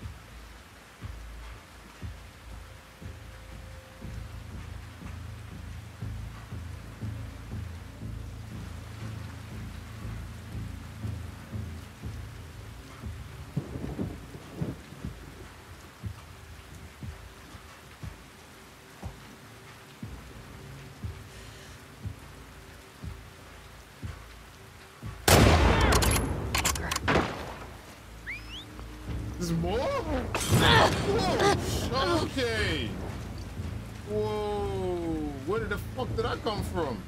There's more? Whoa, okay. Whoa, where did the fuck did I come from?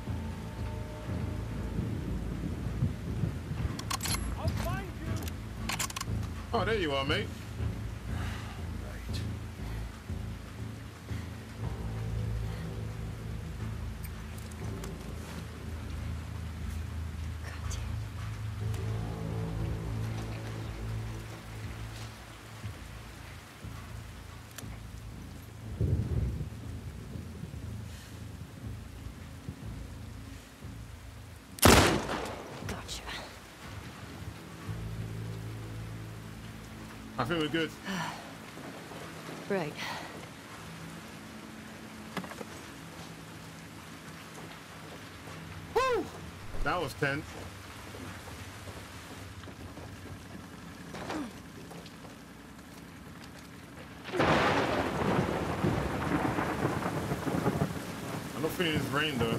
I'll find you. Oh, there you are, mate. I think we're good. Right. Woo! That was tense. I'm not feeling this rain though.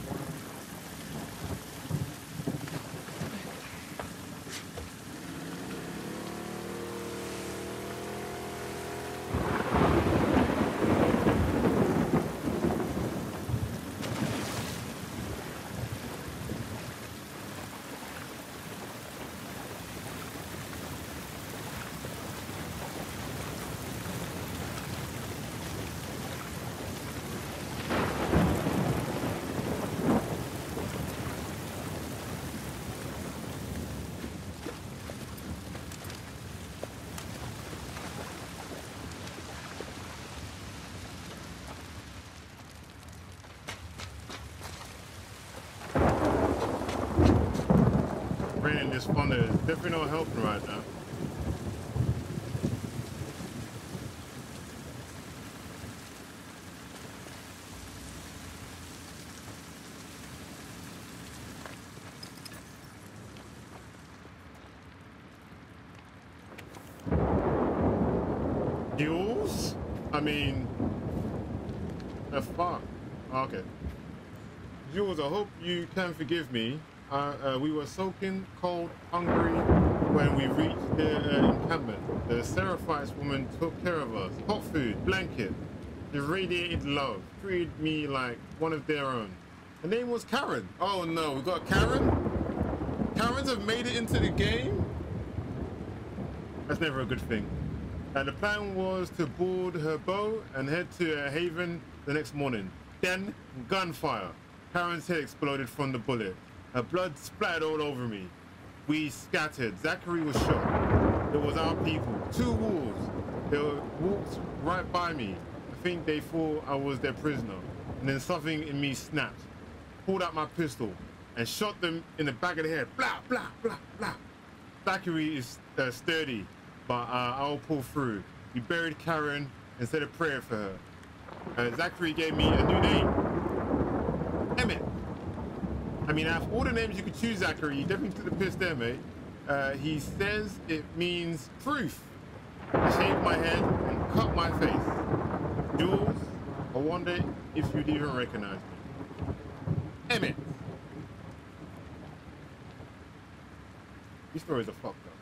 Raining this thunder is definitely not helping right now. Do you I mean, the fuck. Okay. Jules, I hope you can forgive me. Uh, uh, we were soaking cold, hungry when we reached the uh, encampment. The Seraphites woman took care of us. Hot food, blanket. They radiated love. Treated me like one of their own. Her name was Karen. Oh no, we got Karen? Karens have made it into the game? That's never a good thing. And the plan was to board her boat and head to a haven the next morning. Then, gunfire. Karen's head exploded from the bullet. Her blood splattered all over me. We scattered. Zachary was shot. It was our people. Two wolves. They walked right by me. I think they thought I was their prisoner. And then something in me snapped. Pulled out my pistol and shot them in the back of the head. Blah, blah, blah, blah. Zachary is uh, sturdy, but uh, I'll pull through. We buried Karen and said a prayer for her. Uh, Zachary gave me a new name. Emmett. I mean, out of all the names you could choose, Zachary, you definitely took the piss there, mate. Uh, he says it means truth. I shaved my head and cut my face. Jules, I wonder if you'd even recognize me. Emmett. These stories are fucked up.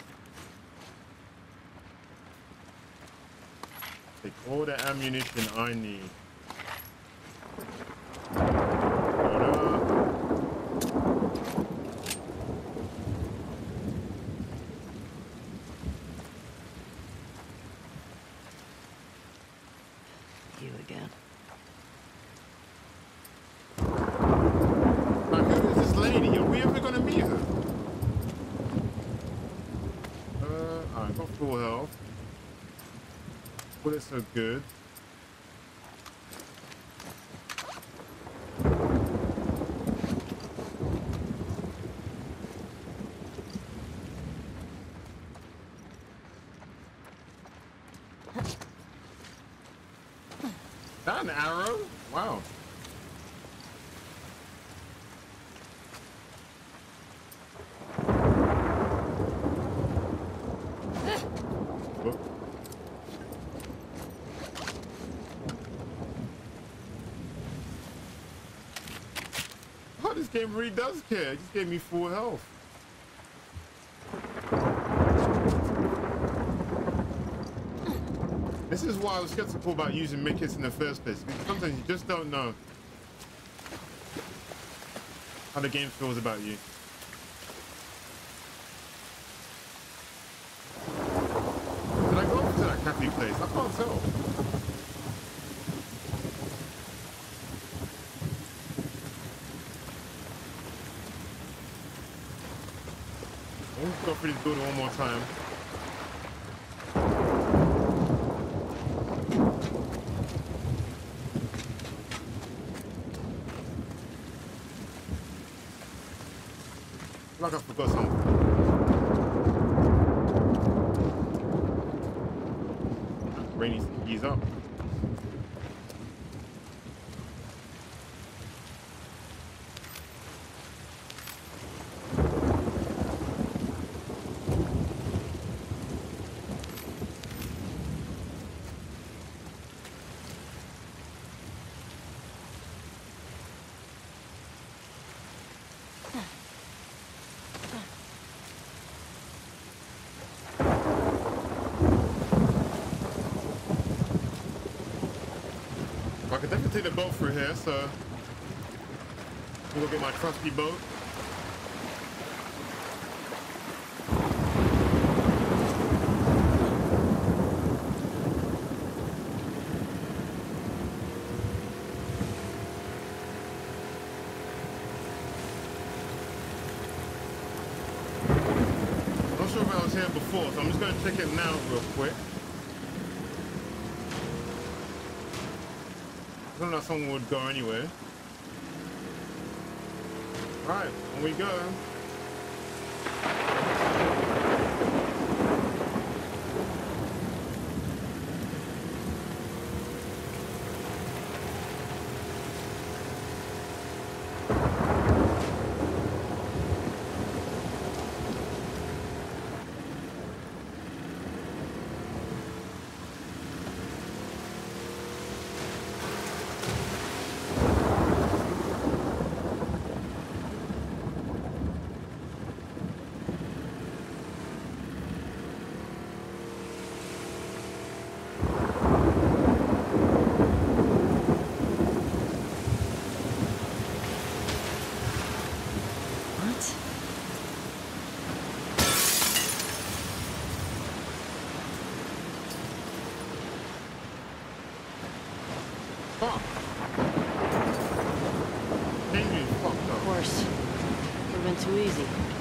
Take all the ammunition I need. You again. Now, who is this lady? Are we ever gonna meet her? Uh, I got full health. Bullets are good. That an arrow? Wow. Oh. Oh, this game really does care. It just gave me full health. This is why I was skeptical about using medkits in the first place, because sometimes you just don't know how the game feels about you. Did I go over to that cafe place? I can't tell. Let's go through this building one more time. Like I forgot something. Rain needs to ease up. I could definitely take the boat through here, so I'm gonna get my trusty boat. I'm not sure if I was here before, so I'm just gonna check it now real quick. I don't know if someone would go anywhere. Alright, on we go. Fuck. Engine fucked Of up. course. Would have been too easy.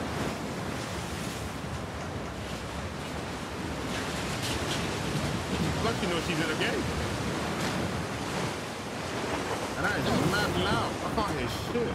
Like you know she's in a game. And that is just mad loud. I can't hear shit.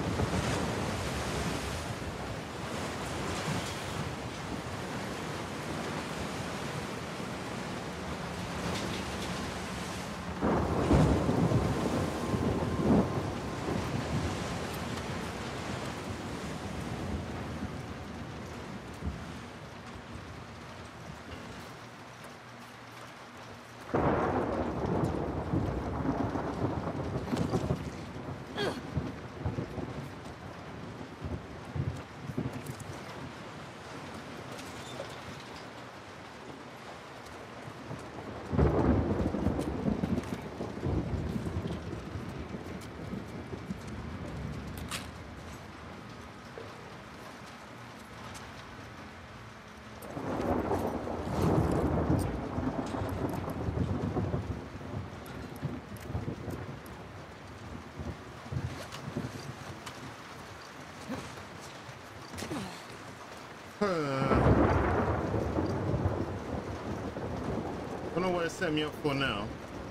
I don't know what it set me up for now.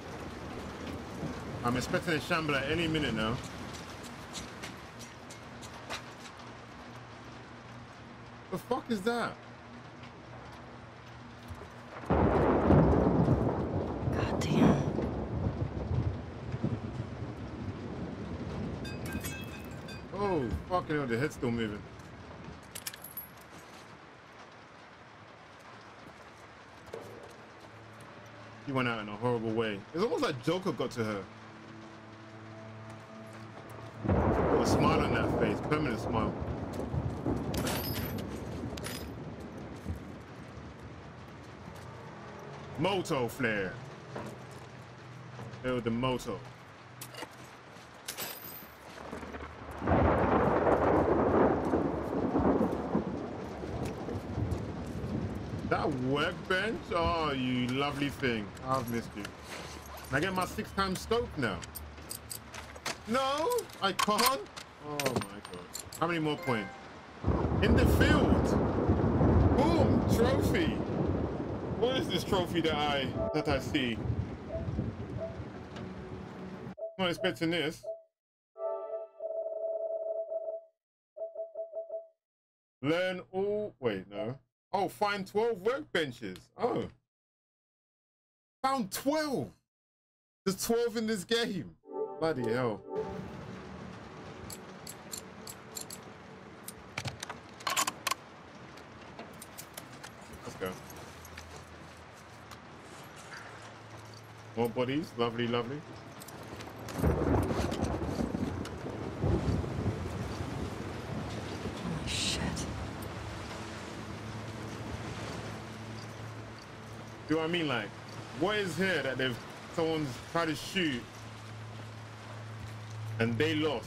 I'm expecting a shamble at any minute now. The fuck is that? God damn. Oh, fucking hell, the head's still moving. He went out in a horrible way. It's almost like Joker got to her. Got a smile on that face, permanent smile. Moto flare. There with the moto. That workbench? Oh, you lovely thing. I've missed you. Can I get my six times scope now? No, I can't. Oh my god. How many more points? In the field. Boom, trophy. What is this trophy that I that I see? I'm not expecting this. Learn all. Wait, no. Oh, find twelve workbenches. Oh. Found twelve. There's twelve in this game. Bloody hell. Let's go. More bodies. Lovely, lovely. Holy shit. Do I mean like, what is here that they've someone's tried to shoot and they lost?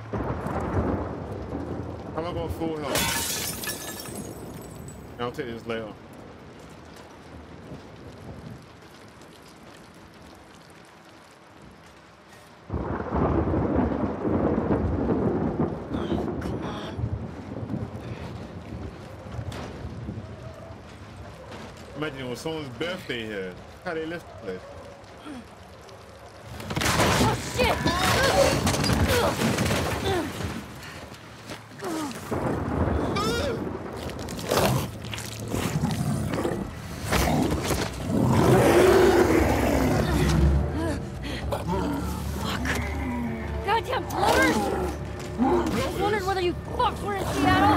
Have I got full health? I'll take this later. Imagine it was someone's birthday here. How they left the place. Oh shit! Fuck. Goddamn bloaters! I was wondering whether you fucks were in Seattle.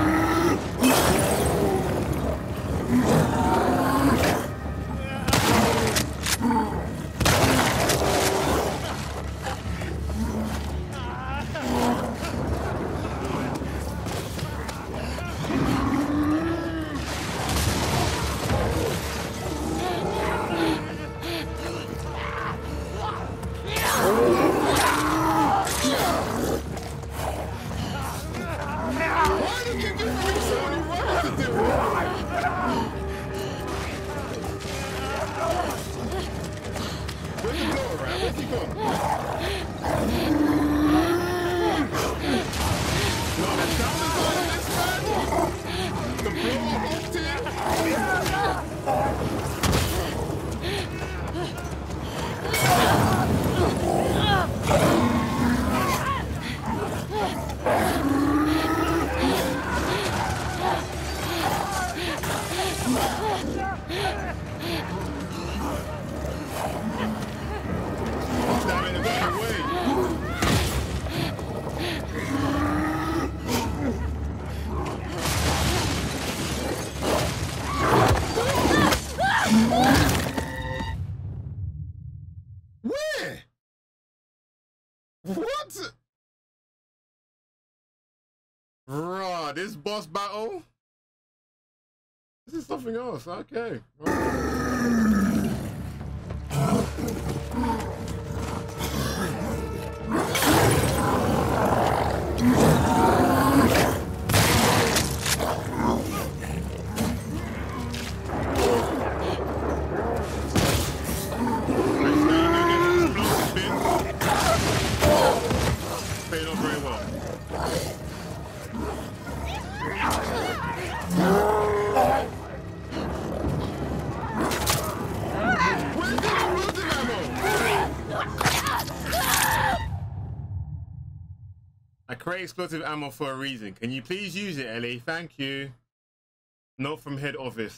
Where's the blower at? Where's he gone? What? Bruh, this boss battle? This is something else. Okay. Paid off very well. Where's the explosive ammo? I create explosive ammo for a reason. Can you please use it, Ellie? Thank you. Note from head office.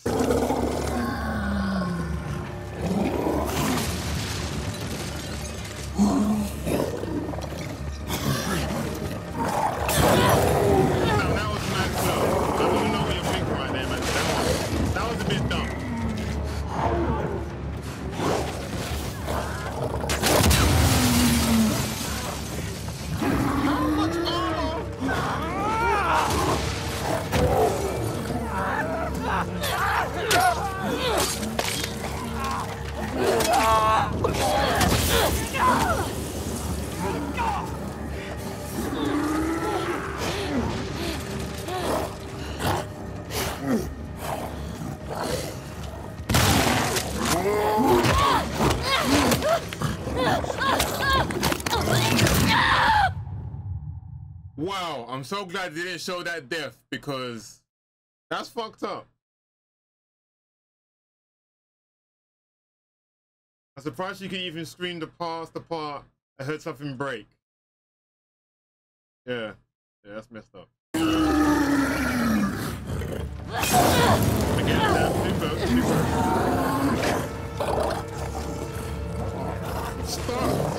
Wow, I'm so glad they didn't show that death because that's fucked up. I'm surprised you could even scream the past the part. I heard something break. Yeah, yeah, that's messed up. Again, that's super, super. Stop.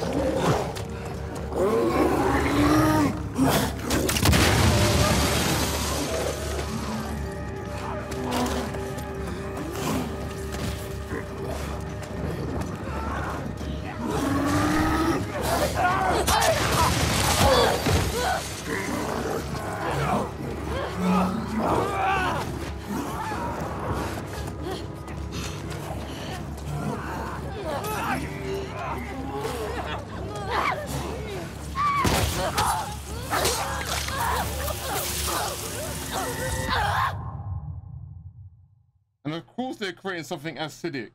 And of course they're creating something acidic.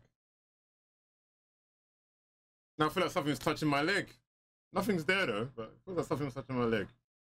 Now I feel like something's touching my leg. Nothing's there though, but it feels like something's touching my leg.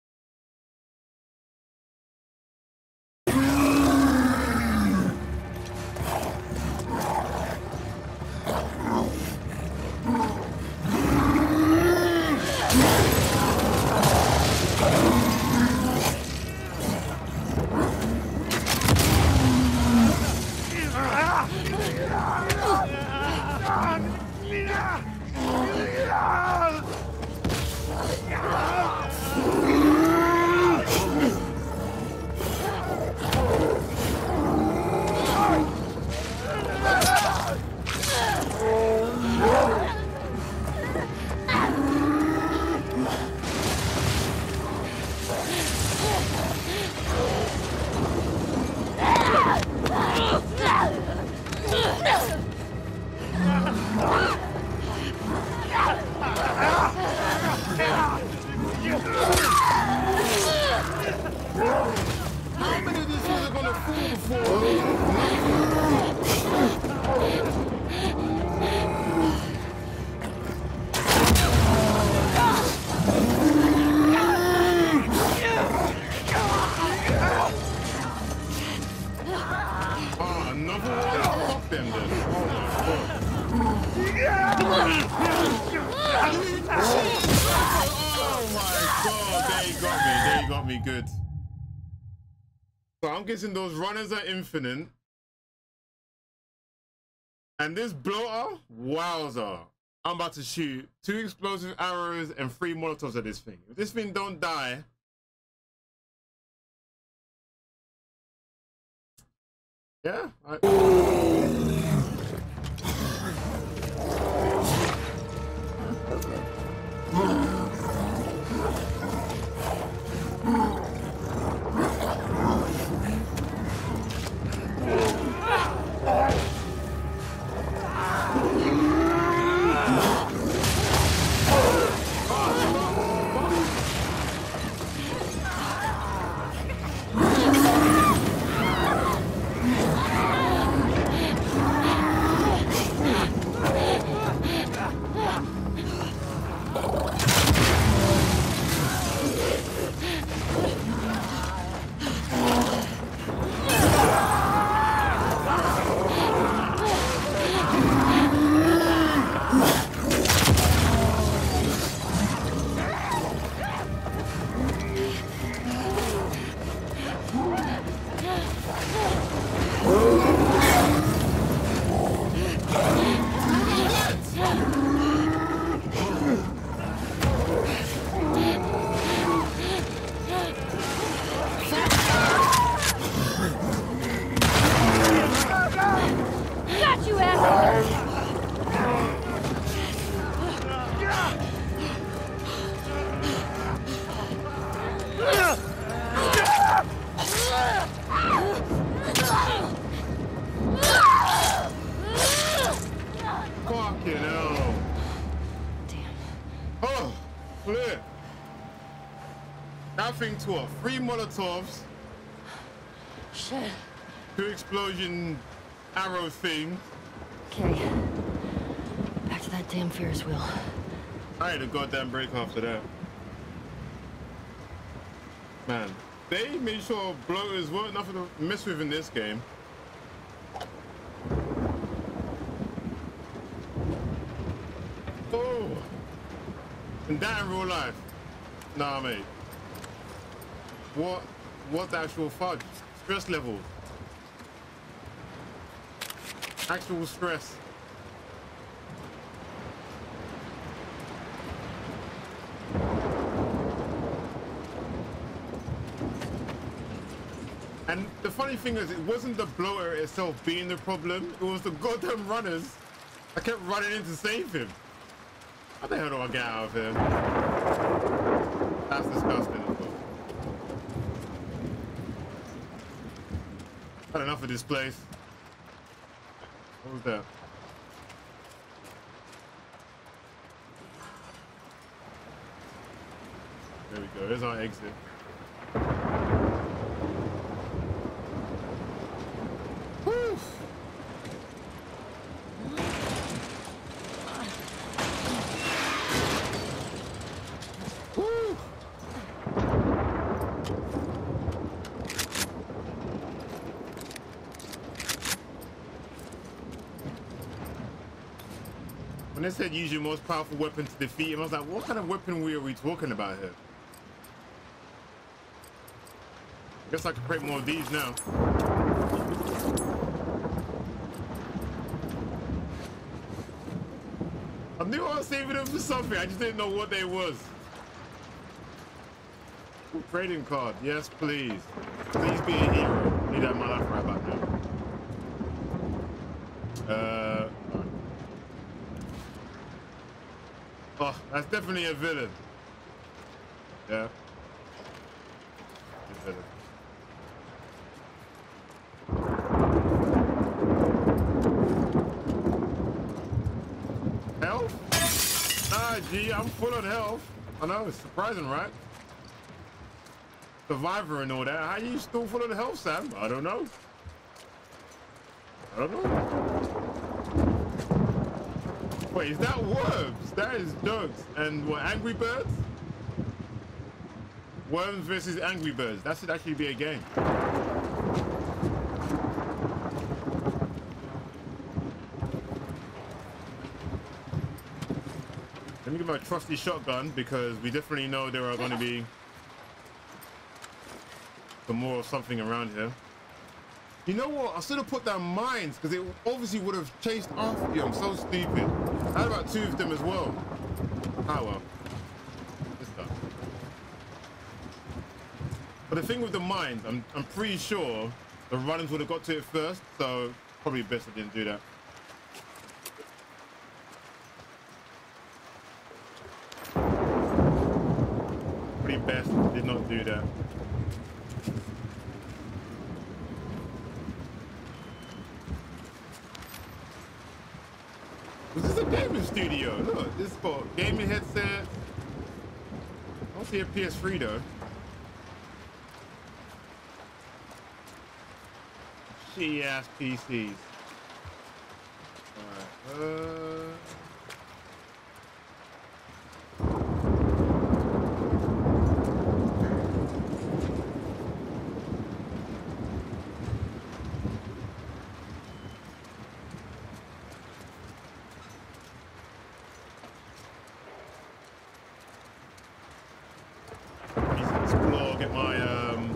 Good. So I'm guessing those runners are infinite. And this bloater, wowza. I'm about to shoot two explosive arrows and three molotovs at this thing. If this thing don't die, yeah. I Got you, asshole! Fucking hell. Damn. Oh, flip. That thing tore three Molotovs, Shit. two explosion arrow things. Okay. Back to that damn Ferris wheel. I had a goddamn break after that. Man, they made sure bloaters weren't nothing to mess with in this game. Oh, and that in real life. Nah, mate. What? What the actual fudge? Stress level. Actual stress. And the funny thing is, it wasn't the bloater itself being the problem, it was the goddamn runners that kept running in to save him. How the hell do I get out of here? That's disgusting as well. Had enough of this place. What was that? There we go, there's our exit. Woo! Woo! When they said use your most powerful weapon to defeat him, I was like, what kind of weaponry are we talking about here? Guess I can create more of these now. I knew I was saving them for something, I just didn't know what they was. Trading card, yes please. Please be a hero. Need that in my life right about now. Uh, oh, that's definitely a villain. Yeah. A villain. Health? Nah, G, I'm full of health. I know, it's surprising, right? Survivor and all that. How are you still full of health, Sam? I don't know. I don't know. Wait, is that worms? That is jokes. And what, Angry Birds? Worms versus Angry Birds. That should actually be a game. Let me get my trusty shotgun because we definitely know there are going to be some more of something around here. You know what? I should have put down mines because it obviously would have chased after you. I'm so stupid. I had about two of them as well. Ah well. It's done. But the thing with the mines, I'm, I'm pretty sure the runners would have got to it first, so probably best I didn't do that. Pretty best did not do that. This is a gaming studio. Look, this is for gaming headset. I don't see a P S three though. Shitty ass P Cs. Alright, uh. Explore, get my um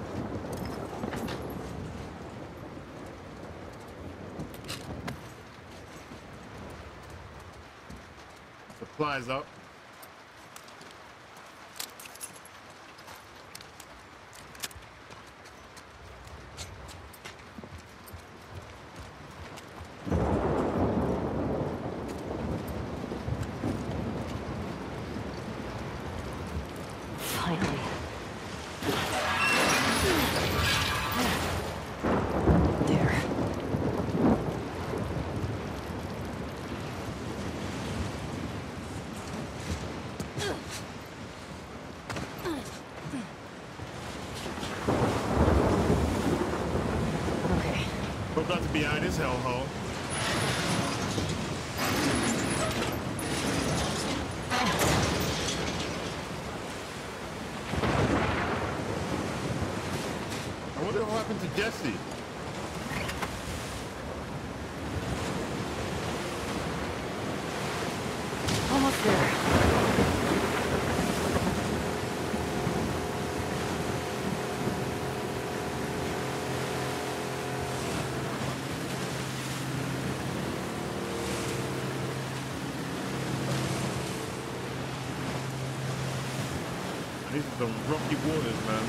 supplies up. Finally. There. Okay. We're about to be out of this hellhole. I wonder what happened to Jesse. Almost there. These are some rocky waters, man.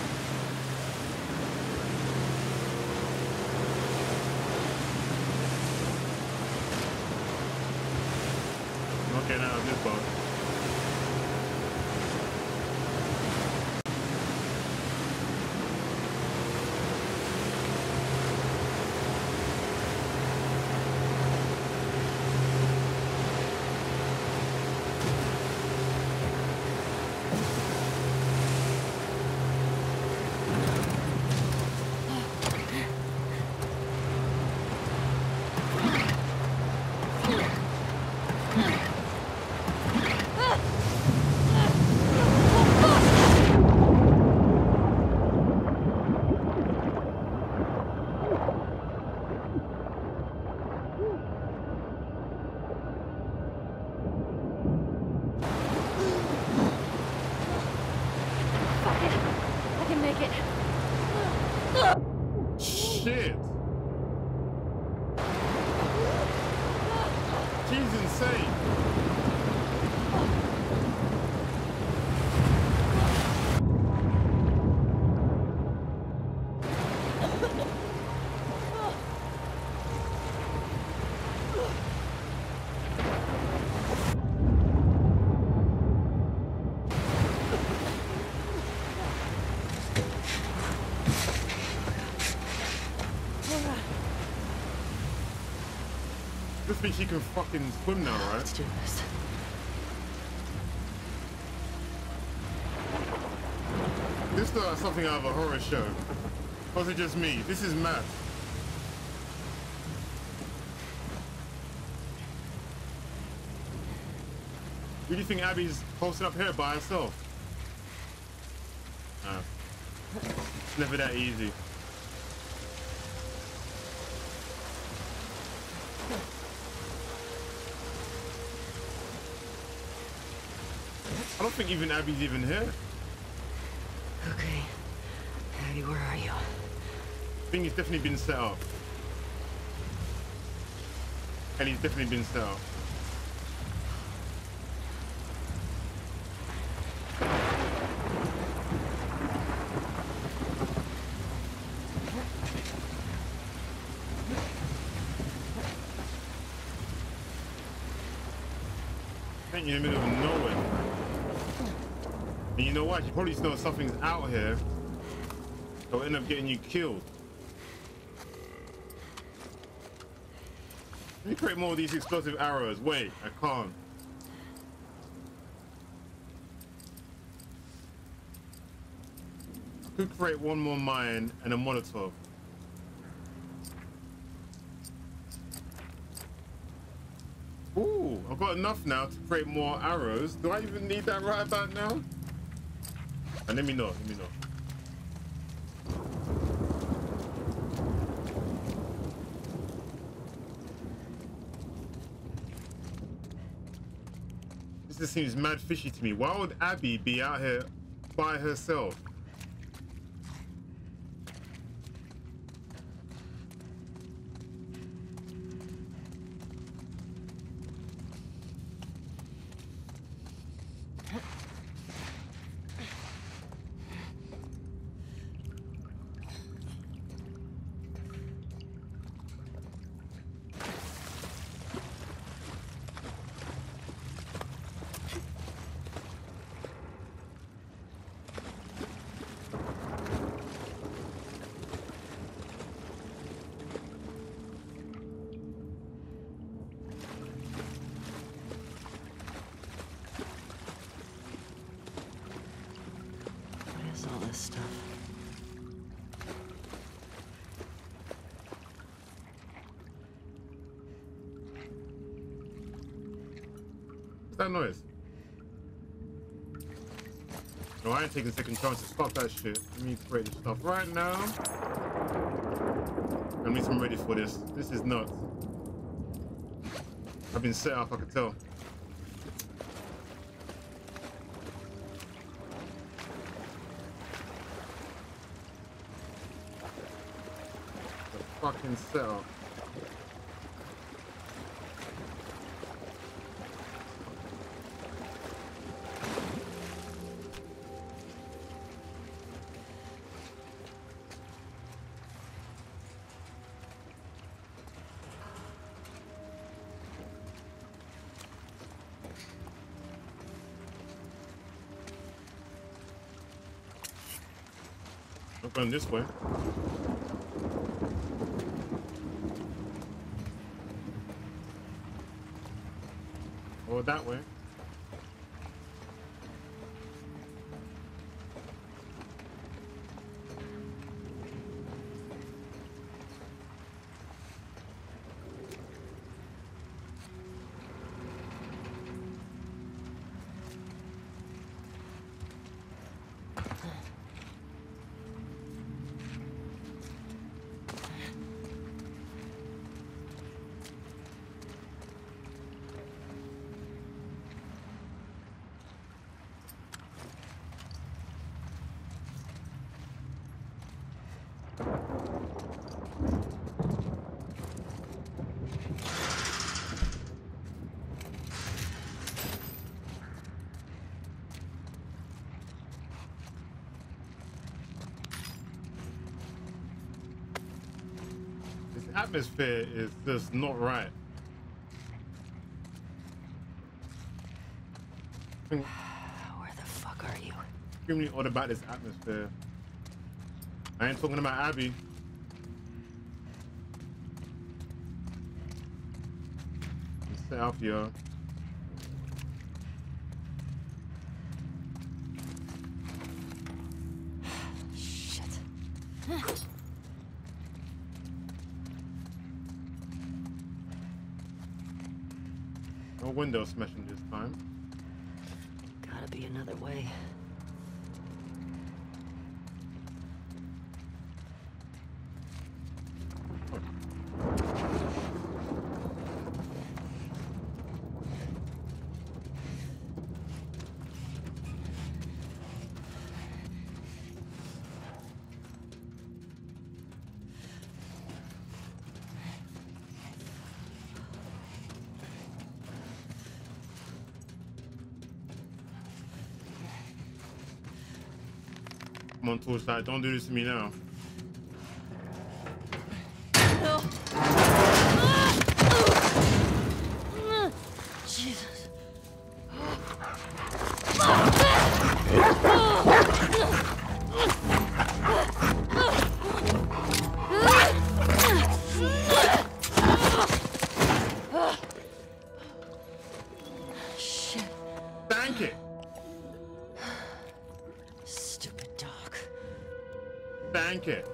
Not getting out of this boat. Fuck it. I can make it. Shit! She's insane. This means she can fucking swim now, right? Let's do this. This looks like something out of a horror show. Or is it just me? This is mad. Who do you think Abby's posted up here by herself? Nah. It's never that easy. I don't think even Abby's even here. Okay. Abby, where are you? I think he's definitely been set up. And he's definitely been set up. I think you're in the middle of nowhere. And you know what? You probably know something's out here. They'll end up getting you killed. Let me create more of these explosive arrows. Wait, I can't. I could create one more mine and a Molotov. Ooh, I've got enough now to create more arrows. Do I even need that right about now? And let me know, let me know. This just seems mad fishy to me. Why would Abby be out here by herself? Stuff. What's that noise? No, I ain't taking second chances. Fuck that shit. Let me create this stuff right now. At least I'm ready for this. This is nuts. I've been set up, I can tell. Fucking setup. I'm going this way. Or that way. Atmosphere is just not right. Where the fuck are you? Extremely odd about this atmosphere. I ain't talking about Abby. Set up here. Shit. No window smashing this time. Gotta be another way. Come on, Torchlight, don't do this to me now. Jesus. Thank you.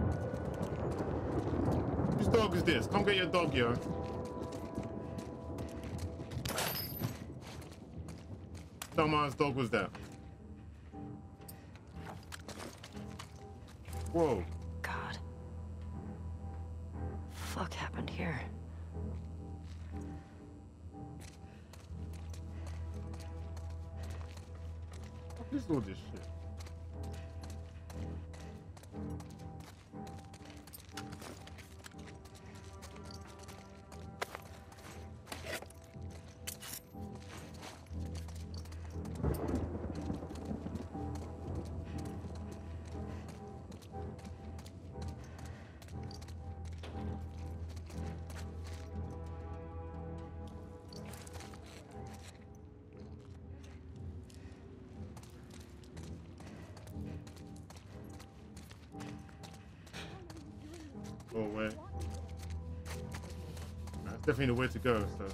Whose dog is this? Come get your dog, yo. Someone's dog was that. Whoa. God. Fuck happened here? What is all this shit? Oh, wait. That's definitely the way to go, so.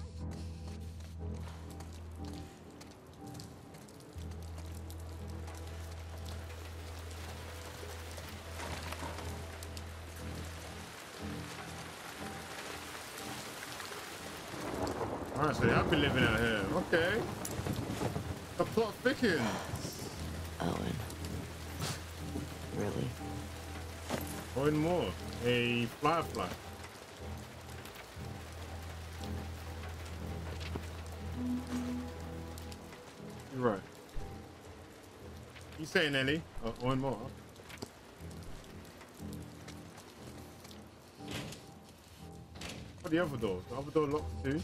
Alright, so they have been living out here. Okay. The plot thickens. Owen. Really? Or more. A firefly. You're right. You saying, Ellie? Oh, one more. What are the other doors? The other door locked too.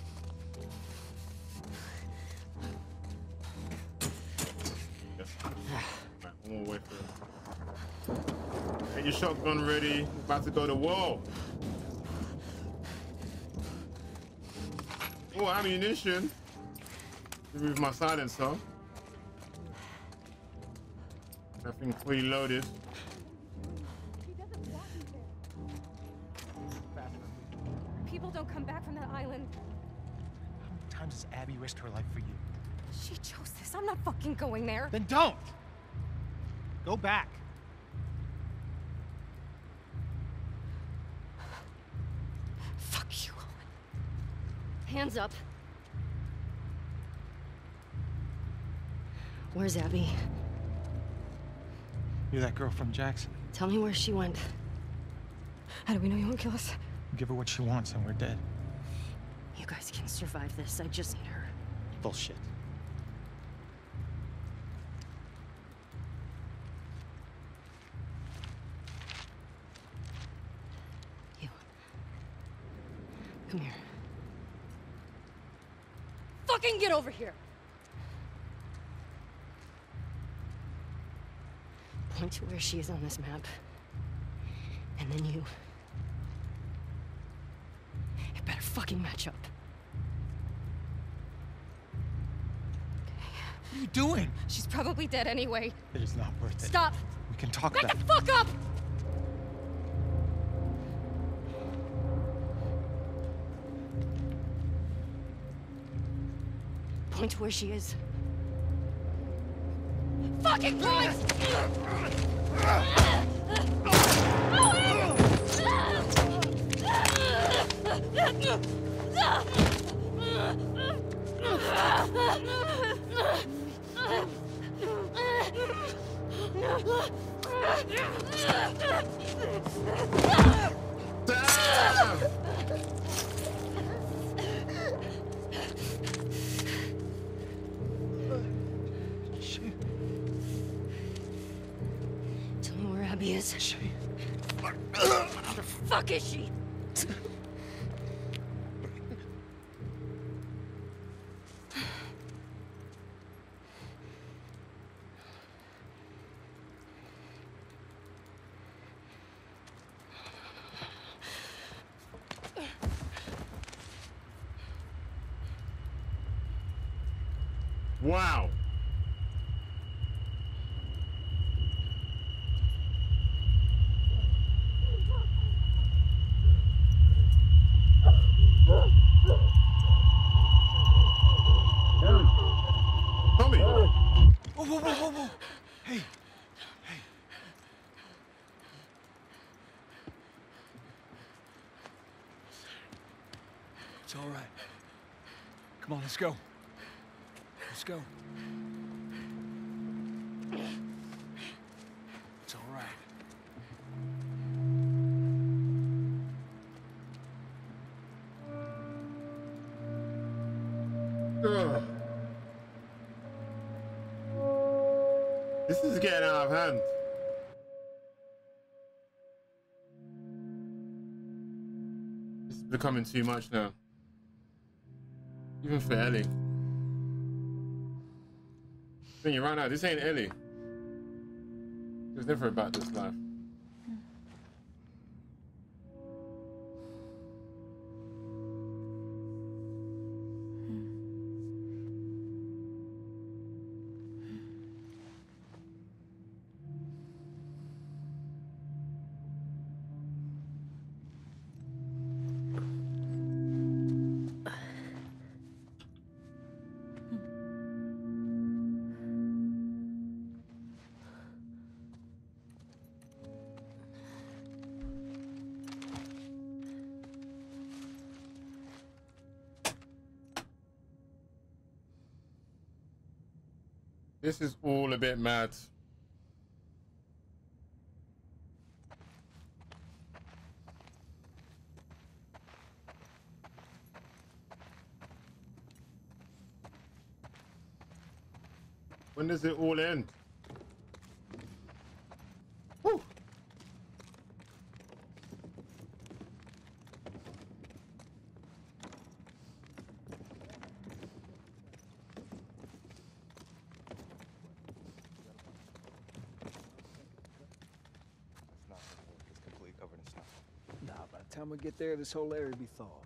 Yes. Right, one more way through. Get your shotgun ready. We're about to go to war. Oh, ammunition. Remove my silencer. Nothing fully loaded. People don't come back from that island. How many times has Abby risked her life for you? She chose this. I'm not fucking going there. Then don't! Go back. Fuck you, Owen. Hands up. Where's Abby? You're that girl from Jackson. Tell me where she went. How do we know you won't kill us? Give her what she wants and we're dead. You guys can survive this. I just need her. Bullshit. You. Come here. Fucking get over here! Point to where she is on this map. And then you... It better fucking match up. What are you doing? She's probably dead anyway. It is not worth it. Stop! We can talk Back about the it. fuck up! Point to where she is. Fucking point! Tell me where Abby is. She... Where the fuck is she? Wow. Tommy. Whoa, whoa, whoa, whoa, whoa. Hey. Hey. Come on, let's go. Let's go. It's all right. Ugh. This is getting out of hand. It's becoming too much now. Even for Ellie. When you right now, this ain't Ellie. It was never about this life. This is all a bit mad. When does it all end? Woo. It's completely covered in snow. Nah, by the time we get there, this whole area will be thawed.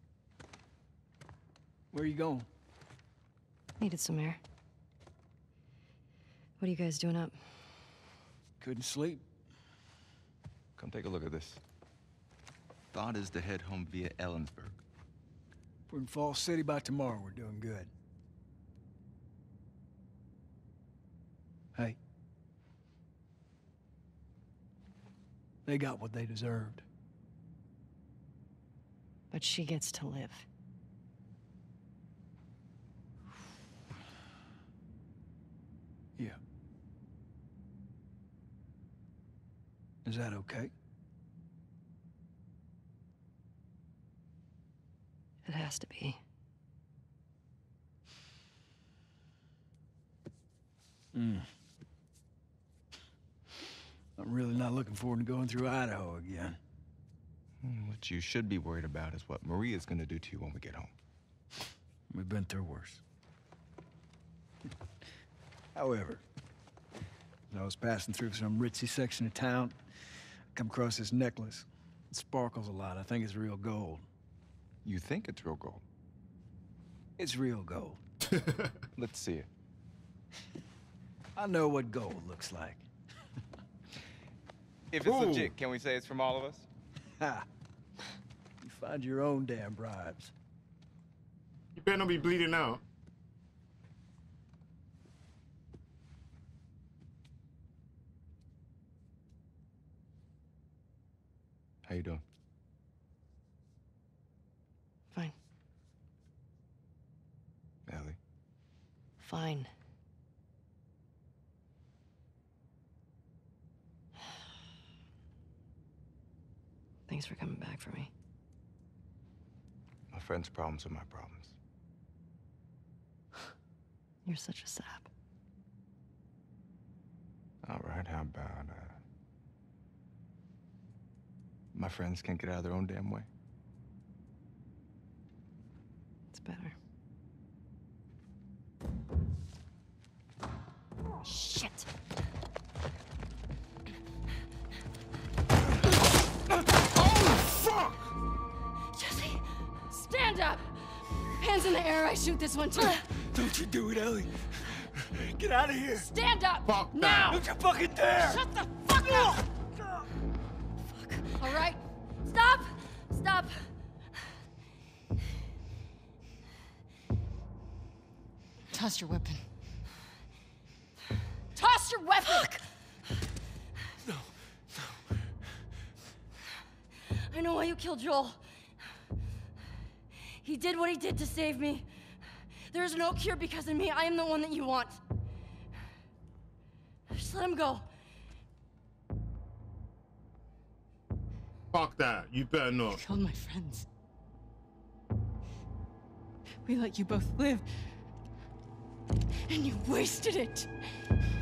Where are you going? Needed some air. What are you guys doing up? Couldn't sleep. Come take a look at this. Thought is to head home via Ellensburg. If we're in Falls City by tomorrow, we're doing good. Hey. They got what they deserved. But she gets to live. Yeah. Is that okay? It has to be. Hmm. I'm really not looking forward to going through Idaho again. What you should be worried about is what Maria's gonna do to you when we get home. We've been through worse. However, as I was passing through some ritzy section of town, I come across this necklace. It sparkles a lot. I think it's real gold. You think it's real gold? It's real gold. Let's see it. I know what gold looks like. If it's Ooh. legit, can we say it's from all of us? Ha! You find your own damn bribes. You better not be bleeding out. How you doing? Fine. Ellie? Fine. Thanks for coming back for me. My friend's problems are my problems. You're such a sap. All right, how about, uh... my friends can't get out of their own damn way? It's better. Shit! Jesse, stand up! Hands in the air, I shoot this one too. Don't you do it, Ellie. Get out of here. Stand up! Fuck that. now! Don't you fucking dare! Shut the fuck up! Fuck. All right. Stop! Stop! Toss your weapon. Toss your weapon! Fuck. No, no. I know why you killed Joel. He did what he did to save me. There's no cure because of me. I am the one that you want. Just let him go. Fuck that. You better You not. killed my friends. We let you both live. And you wasted it.